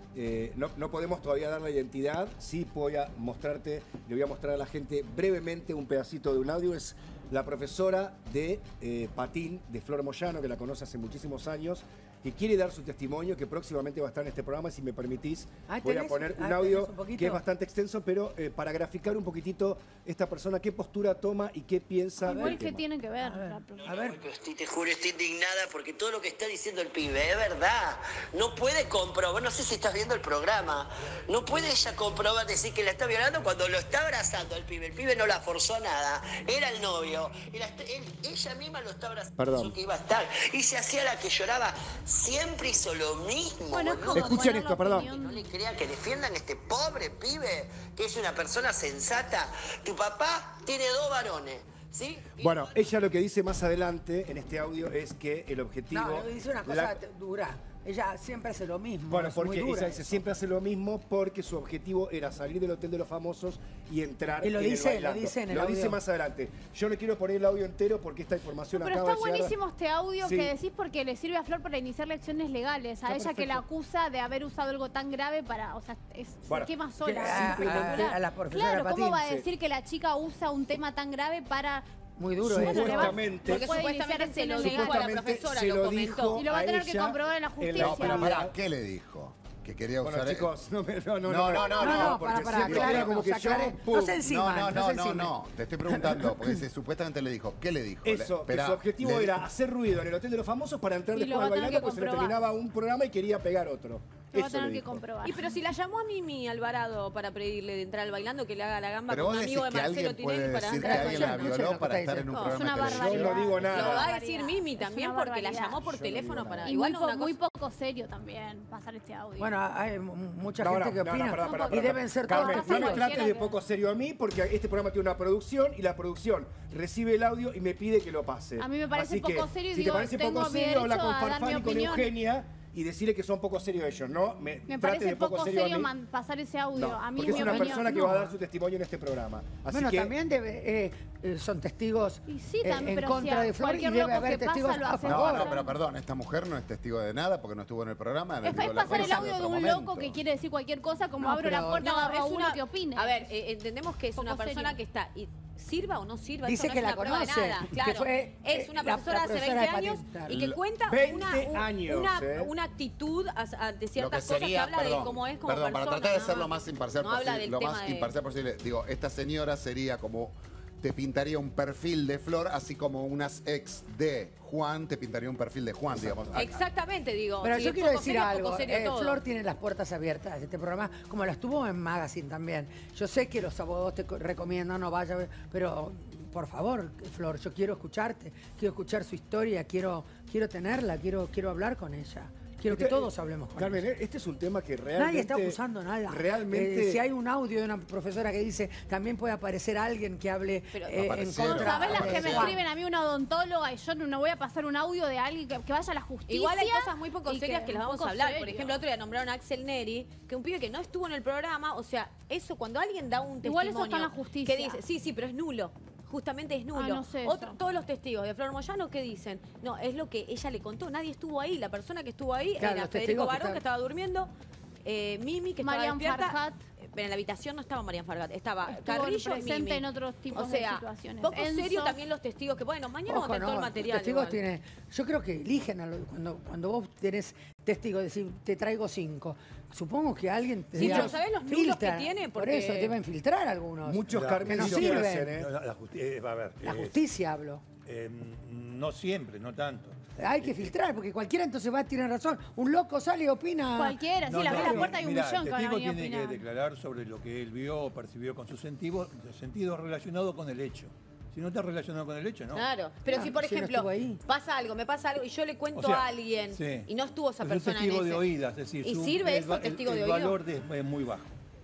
eh, no, no podemos todavía dar la identidad. Sí voy a mostrarte, le voy a mostrar a la gente brevemente un pedacito de un audio. Es la profesora de eh, patín de Flor Moyano, que la conoce hace muchísimos años, que quiere dar su testimonio, que próximamente va a estar en este programa. Si me permitís, Ah, voy a ¿tenés? poner Ah, un audio ¿tenés un poquito? que es bastante extenso, pero eh, para graficar un poquitito esta persona, qué postura toma y qué piensa Igual del que tema. tiene que ver. A ver. Estoy, te juro, estoy indignada porque todo lo que está diciendo el pibe es verdad. No puede comprobar, no sé si estás viendo el programa, no puede ella comprobar, decir que la está violando cuando lo está abrazando el pibe. El pibe no la forzó a nada, era el novio. Y la está- él- ella misma lo está abrazando, Perdón. pensó que iba a estar. Y se hacía la que lloraba, siempre hizo lo mismo. Bueno, es boludo. como Escuchen poner esto, la perdón. opinión. No le crean que defiendan a este pobre pibe, que es una persona sensata. Tu papá tiene dos varones, ¿sí? Bueno, ella lo que dice más adelante en este audio es que el objetivo... No, dice una cosa la- dura. Ella siempre hace lo mismo. Bueno, es muy porque dura ella dice, eso. siempre hace lo mismo porque su objetivo era salir del Hotel de los Famosos y entrar Y lo en el dice, lo Bailando. dice en el Lo dice audio. más adelante. Yo le quiero poner el audio entero porque esta información Pero acaba está de llegar. buenísimo este audio Sí. que decís porque le sirve a Flor para iniciar lecciones legales. A Está ella que perfecto. la acusa de haber usado algo tan grave para. O sea, es, Bueno, se quema que sola. a- Espectacular. a- a la profesora Claro, ¿cómo Patín, va a sí. decir que la chica usa un tema tan grave para. Muy duro eso. Supuestamente. Porque Puede supuestamente iniciar se lo acciones dijo a la legales. profesora, Se lo lo comentó. dijo Y lo va a a tener que ella comprobar en la en justicia. No, pero Mira. pará, ¿qué le dijo? Que quería Bueno, usar... chicos, no, me- no, no, No, no, no, no, no, porque para, para, siempre aclare, queda como no, que se yo, aclare. pum. No se enciman, No, no, no no, se no, encimen. no, te estoy preguntando, porque se- supuestamente le dijo, ¿qué le dijo? Le- Eso, que espera, su objetivo le era dijo- hacer ruido en el Hotel de los Famosos para entrar Y lo después va a al tener bailando que porque se le comprobar. terminaba un programa y quería pegar otro. Lo va a Eso tener le que dijo. comprobar. Y pero si la llamó a Mimi Alvarado para pedirle de entrar al bailando, que le haga la gamba Pero con vos un decís amigo de que Marcelo alguien puede Tinelli para decir que entrar al alguien la bailando. no sé violó lo para que estar está en un No, es programa una de televisión. Yo no digo Lo nada. va a decir Mimi Es también una porque la barbaridad. llamó por Yo no teléfono digo para. Y Igual muy, no po- una muy cosa. poco serio también pasar este audio. Bueno, hay m- mucha No, gente no, que no, no, opina. pará, pará, y pará. deben ser todos Carmen, no testigos. me trates de Cualquiera poco serio a mí porque este programa tiene una producción y la producción recibe el audio y me pide que lo pase. A mí me parece Así que, poco serio y si digo, te parece tengo poco mi serio, habla derecho con a dar Farfán mi y con opinión. Eugenia y decirle que son poco serios ellos, ¿no? Me, Me trate parece de poco, poco serio, serio a mí. man- pasar ese audio. No, a mí porque mi es una opinión, persona que no. va a dar su testimonio en este programa. Así Bueno, que, también debe, eh, eh, son testigos Y sí, eh, también, en pero contra si a de Flor y cualquier debe loco haber que pasa testigos lo a hace favor. No, no, pero perdón, esta mujer no es testigo de nada porque no estuvo en el programa. Es, digo, es la pasar el cosa audio en de otro un momento. loco que quiere decir cualquier cosa, como No, abro la pero- puerta No, a es uno una que opine. A ver, eh, entendemos que es Poco una persona serio. que está. Y, ¿sirva o no sirva? Dice Eso no que es la una prueba de conoce, nada. que Claro. fue, es eh, una la- profesora la hace profesora veinte de años patentar. y que cuenta veinte una, un- años, una, eh. una actitud as- ante Lo ciertas que cosas que sería, habla perdón, de cómo es como perdón, persona. para tratar de nada ser lo más. más imparcial No habla posible, del lo tema más de- imparcial posible, digo, esta señora sería como te pintaría un perfil de Flor, así como unas ex de Juan te pintaría un perfil de Juan, digamos. Exactamente, digo. Pero si yo es quiero poco decir serio, algo. poco serio eh, todo. Flor tiene las puertas abiertas de este programa, como las tuvo en Magazine también. Yo sé que los abogados te co- recomiendan no vaya, pero por favor, Flor, yo quiero escucharte, quiero escuchar su historia, quiero, quiero tenerla, quiero, quiero hablar con ella. Quiero que Este- todos hablemos con Carmen, ella. este es un tema que realmente... Nadie está acusando nada. Realmente... Eh, si hay un audio de una profesora que dice, también puede aparecer alguien que hable Pero- eh, en Aparecieron. contra. ¿Sabés las de que me Juan? escriben a mí una odontóloga y yo no, no voy a pasar un audio de alguien que, que vaya a la justicia? Igual hay cosas muy poco y serias que, las un vamos poco a hablar. Por serio. ejemplo, otro día nombraron a Axel Neri, que un pibe que no estuvo en el programa, o sea, eso cuando alguien da un testimonio Igual eso está en la justicia. que dice, sí, sí, pero es nulo. Justamente es nulo. Ah, no sé Otro- eso. todos los testigos de Flor Moyano, ¿qué dicen? No, es lo que ella le contó. Nadie estuvo ahí. La persona que estuvo ahí Claro, era los Federico testigos que Barón, que, están- estaba durmiendo, eh, Mimi, que Marian estaba despierta. Farhat. Eh, Pero en la habitación no estaba Marian Farhat, estaba Estuvo Carrillo, presente Mimi. en otros tipos o de sea, situaciones. poco Enzo. serio también los testigos que, bueno, mañana Ojo, vamos a tener todo el no, material. los testigos igual. tiene, yo creo que eligen a lo- cuando, cuando vos tenés testigos, decir, te traigo cinco. Supongo que alguien te Sí, diga, pero ¿sabés los nulos que filtra. tiene? Por Porque- eso deben filtrar algunos. Muchos La- Carmen que no sí lo sirven. hacen, ¿eh? No, la, la justi- eh, a ver, La eh, justicia hablo. eh, no siempre, no tanto. Hay que filtrar, porque cualquiera entonces va a tener razón. Un loco sale y opina. Cualquiera, sí, la ve la puerta y un Mirá, millón que el van a testigo venir a tiene que opinar. declarar sobre lo que él vio o percibió con sus sentidos, sentidos relacionados con el hecho. Si no está relacionado con el hecho, no. Claro, pero Ah, si por si no ejemplo estuvo ahí. pasa algo, me pasa algo y yo le cuento O sea, a alguien sí. y no estuvo esa Es un persona testigo en de ese. oídas, es decir, ¿Y su- sirve el, eso, va- testigo el, de el oído? valor de- es muy bajo.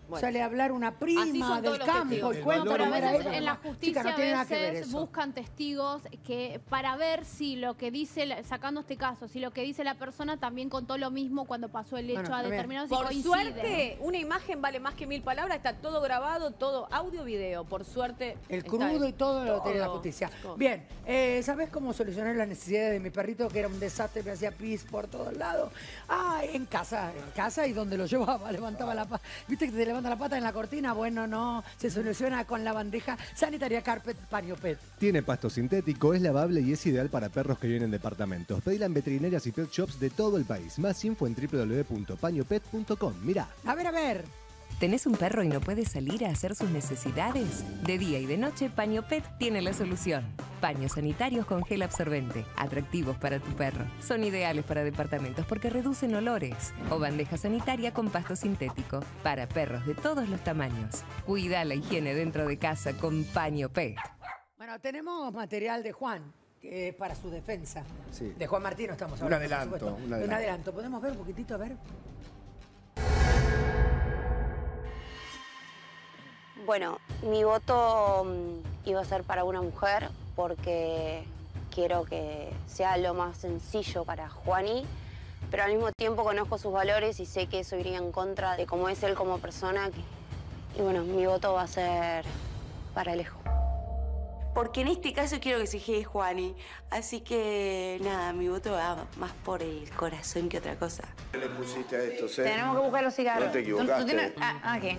Bueno. Sale a hablar una prima del campo y cuenta Pero a cómo era veces ella. en la Chica, justicia no tiene a nada que ver veces eso. buscan testigos que para ver si lo que dice, la- sacando este caso, si lo que dice la persona también contó lo mismo cuando pasó el hecho Bueno, a también. determinados y Por coincide. suerte, una imagen vale más que mil palabras, está todo grabado, todo audio, video. Por suerte. El está crudo eso. y todo lo tiene la Todo. justicia. Todo. Bien, eh, ¿sabes cómo solucionar las necesidades de mi perrito? Que era un desastre, me hacía pis por todos lados. Ah, en casa, en casa y donde lo llevaba, levantaba la pata. ¿Viste que te levanta la pata en la cortina? Bueno, no, se soluciona con la bandeja sanitaria Carpet Paño Pet. Tiene pasto sintético, es lavable y es ideal para perros que viven en departamentos. Pedila en veterinarias y pet shops de todo el país. Más info en w w w punto paño pet punto com. Mirá. A ver, a ver. ¿Tenés un perro y no puede salir a hacer sus necesidades? De día y de noche, Paño Pet tiene la solución. Paños sanitarios con gel absorbente, atractivos para tu perro. Son ideales para departamentos porque reducen olores. O bandeja sanitaria con pasto sintético, para perros de todos los tamaños. Cuida la higiene dentro de casa con Paño Pet. Bueno, tenemos material de Juan, que es para su defensa. Sí. De Juan Martín estamos Un hablando. adelanto, por supuesto. un De adelanto. adelanto. ¿Podemos ver un poquitito? A ver. Bueno, mi voto mm, iba a ser para una mujer porque quiero que sea lo más sencillo para Juani, pero al mismo tiempo conozco sus valores y sé que eso iría en contra de cómo es él como persona. que- Y bueno, mi voto va a ser para Alejo. Porque en este caso quiero que se quede Juani. Así que nada, mi voto va más por el corazón que otra cosa. ¿Qué le pusiste a esto, eh? Tenemos que buscar los cigarros. No te ¿Tú- tú equivocaste. tienes- ah, ah, ¿qué?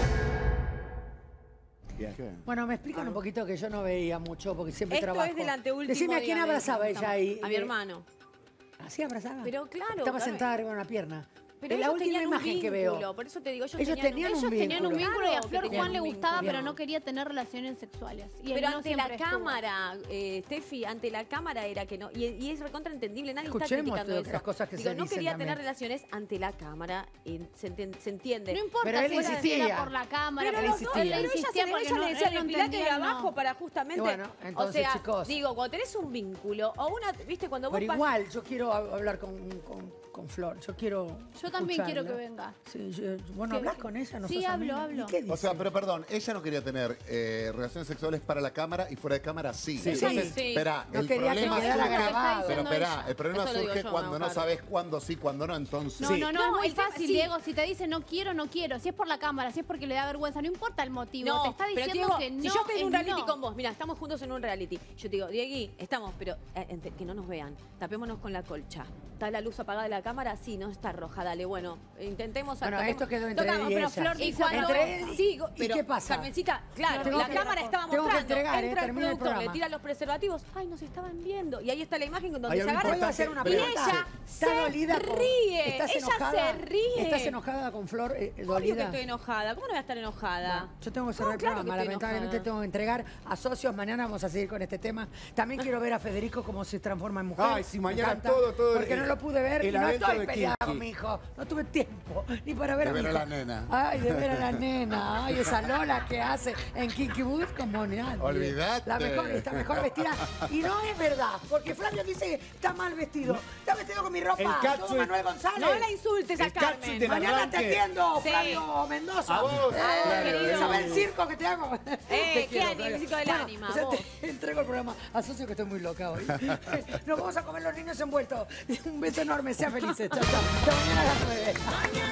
Bueno, me explican un poquito que yo no veía mucho porque siempre Esto trabajo. es del anteúltimo Decime a día quién de- abrazaba ella ahí. A mi hermano. ¿Así abrazaba? Pero claro. Estaba claro. sentada arriba de una pierna. Pero Es la ellos última tenían un imagen que veo. vínculo, por eso te digo, ellos, Ellos tenían un Ellos tenían un vínculo. vínculo y a Claro que Flor tenían Juan un le gustaba, vínculo. pero no quería tener relaciones sexuales. Y él Pero no ante la siempre estuvo. cámara, eh, Steffi, ante la cámara era que no. Y, y es recontraentendible, nadie Escuchemos está criticando todo- eso. las cosas que Digo, se no dicen quería también. tener relaciones ante la cámara, y se, enten- se entiende. No importa Pero él si era- si insistía. era por la cámara, Pero pero los él dos, pero ella, insistía se, porque ella no, le decía él no el pilate de entendía, no. abajo para justamente. Y bueno, entonces, o sea, chicos. digo, cuando tenés un vínculo o una, viste, cuando vos Pero pas- igual, yo quiero hab- hablar con, con- con Flor. Yo quiero. Yo también escucharla. quiero que venga. Sí, yo- bueno, Que- hablas con ella, no Sí, sos hablo, amiga? hablo. ¿Y qué dice? O sea, pero perdón, ella no quería tener eh, relaciones sexuales para la cámara y fuera de cámara sí. Sí, Entonces, sí. espera, No el quería que problema quedara surge, grabado. pero espera, ella. el problema Eso lo digo surge yo, cuando no Maujaro. sabes cuándo sí, cuándo no, entonces. No, Sí. no, no, No, es muy el tema- fácil, sí. Diego. Si te dice no quiero, no quiero. Si es por la cámara, si es porque le da vergüenza, no importa el motivo. No, te está pero diciendo Diego, que no. si yo estoy en un es reality no. con vos, mira, estamos juntos en un reality. Yo te digo, Diegui, estamos, pero eh, ente- que no nos vean. Tapémonos con la colcha. ¿Está la luz apagada de la cámara? Sí, no está roja. Dale, bueno, intentemos. Bueno, tapemos- esto quedó entre tocamos, él y pero ella. Flor Y dice cuando- algo- entre él y- sí, ¿y pero, qué pasa? Carmencita, claro, Tengo la que- cámara estaba tengo que mostrando. entregar, eh, Entra el termina el productor, le programa. tira los preservativos. Ay, nos estaban viendo. Y ahí está la imagen donde Hay se algo agarra. ¿Puedo hacer una y pregunta? ella ¿Estás se dolida con- ríe. ¿Estás ella enojada? se ríe. ¿Estás enojada con Flor? eh, Obvio que dolida? estoy enojada. ¿Cómo no voy a estar enojada? Bueno, yo tengo que cerrar No, el claro programa. que estoy Lamentablemente enojada. tengo que entregar a socios. Mañana vamos a seguir con este tema. También quiero ver a Federico cómo se transforma en mujer. Ay, sí, Me mañana encanta, todo, todo Porque el- no lo pude ver el y no evento estoy de peleada Kinky. con mi hijo. No tuve tiempo ni para ver De a mi ver a hijo. la nena. Ay, de ver a la nena. Ay, esa Lola que hace en Kinky Booth como nadie. Olvídate. La mejor, está mejor vestida. Y no es verdad, porque Flavio dice que está mal vestido. Está vestido con mi ropa. El Todo catsuit- Manuel González. No la insultes a El catsuit Carmen. del Mañana te arranque. atiendo, Sí. Flavio Mendoza. A vos, Eh, claro, ¿querés saber el sí. circo que te hago? Eh, Te qué quiero, ánimo, Flavio. el circo del Bueno, ánima, o sea, vos. te entrego el programa. Asocio que estoy muy loca hoy. Nos vamos a comer los niños envueltos. Un beso enorme, sea felices. Chao, chao. Hasta mañana a las nueve.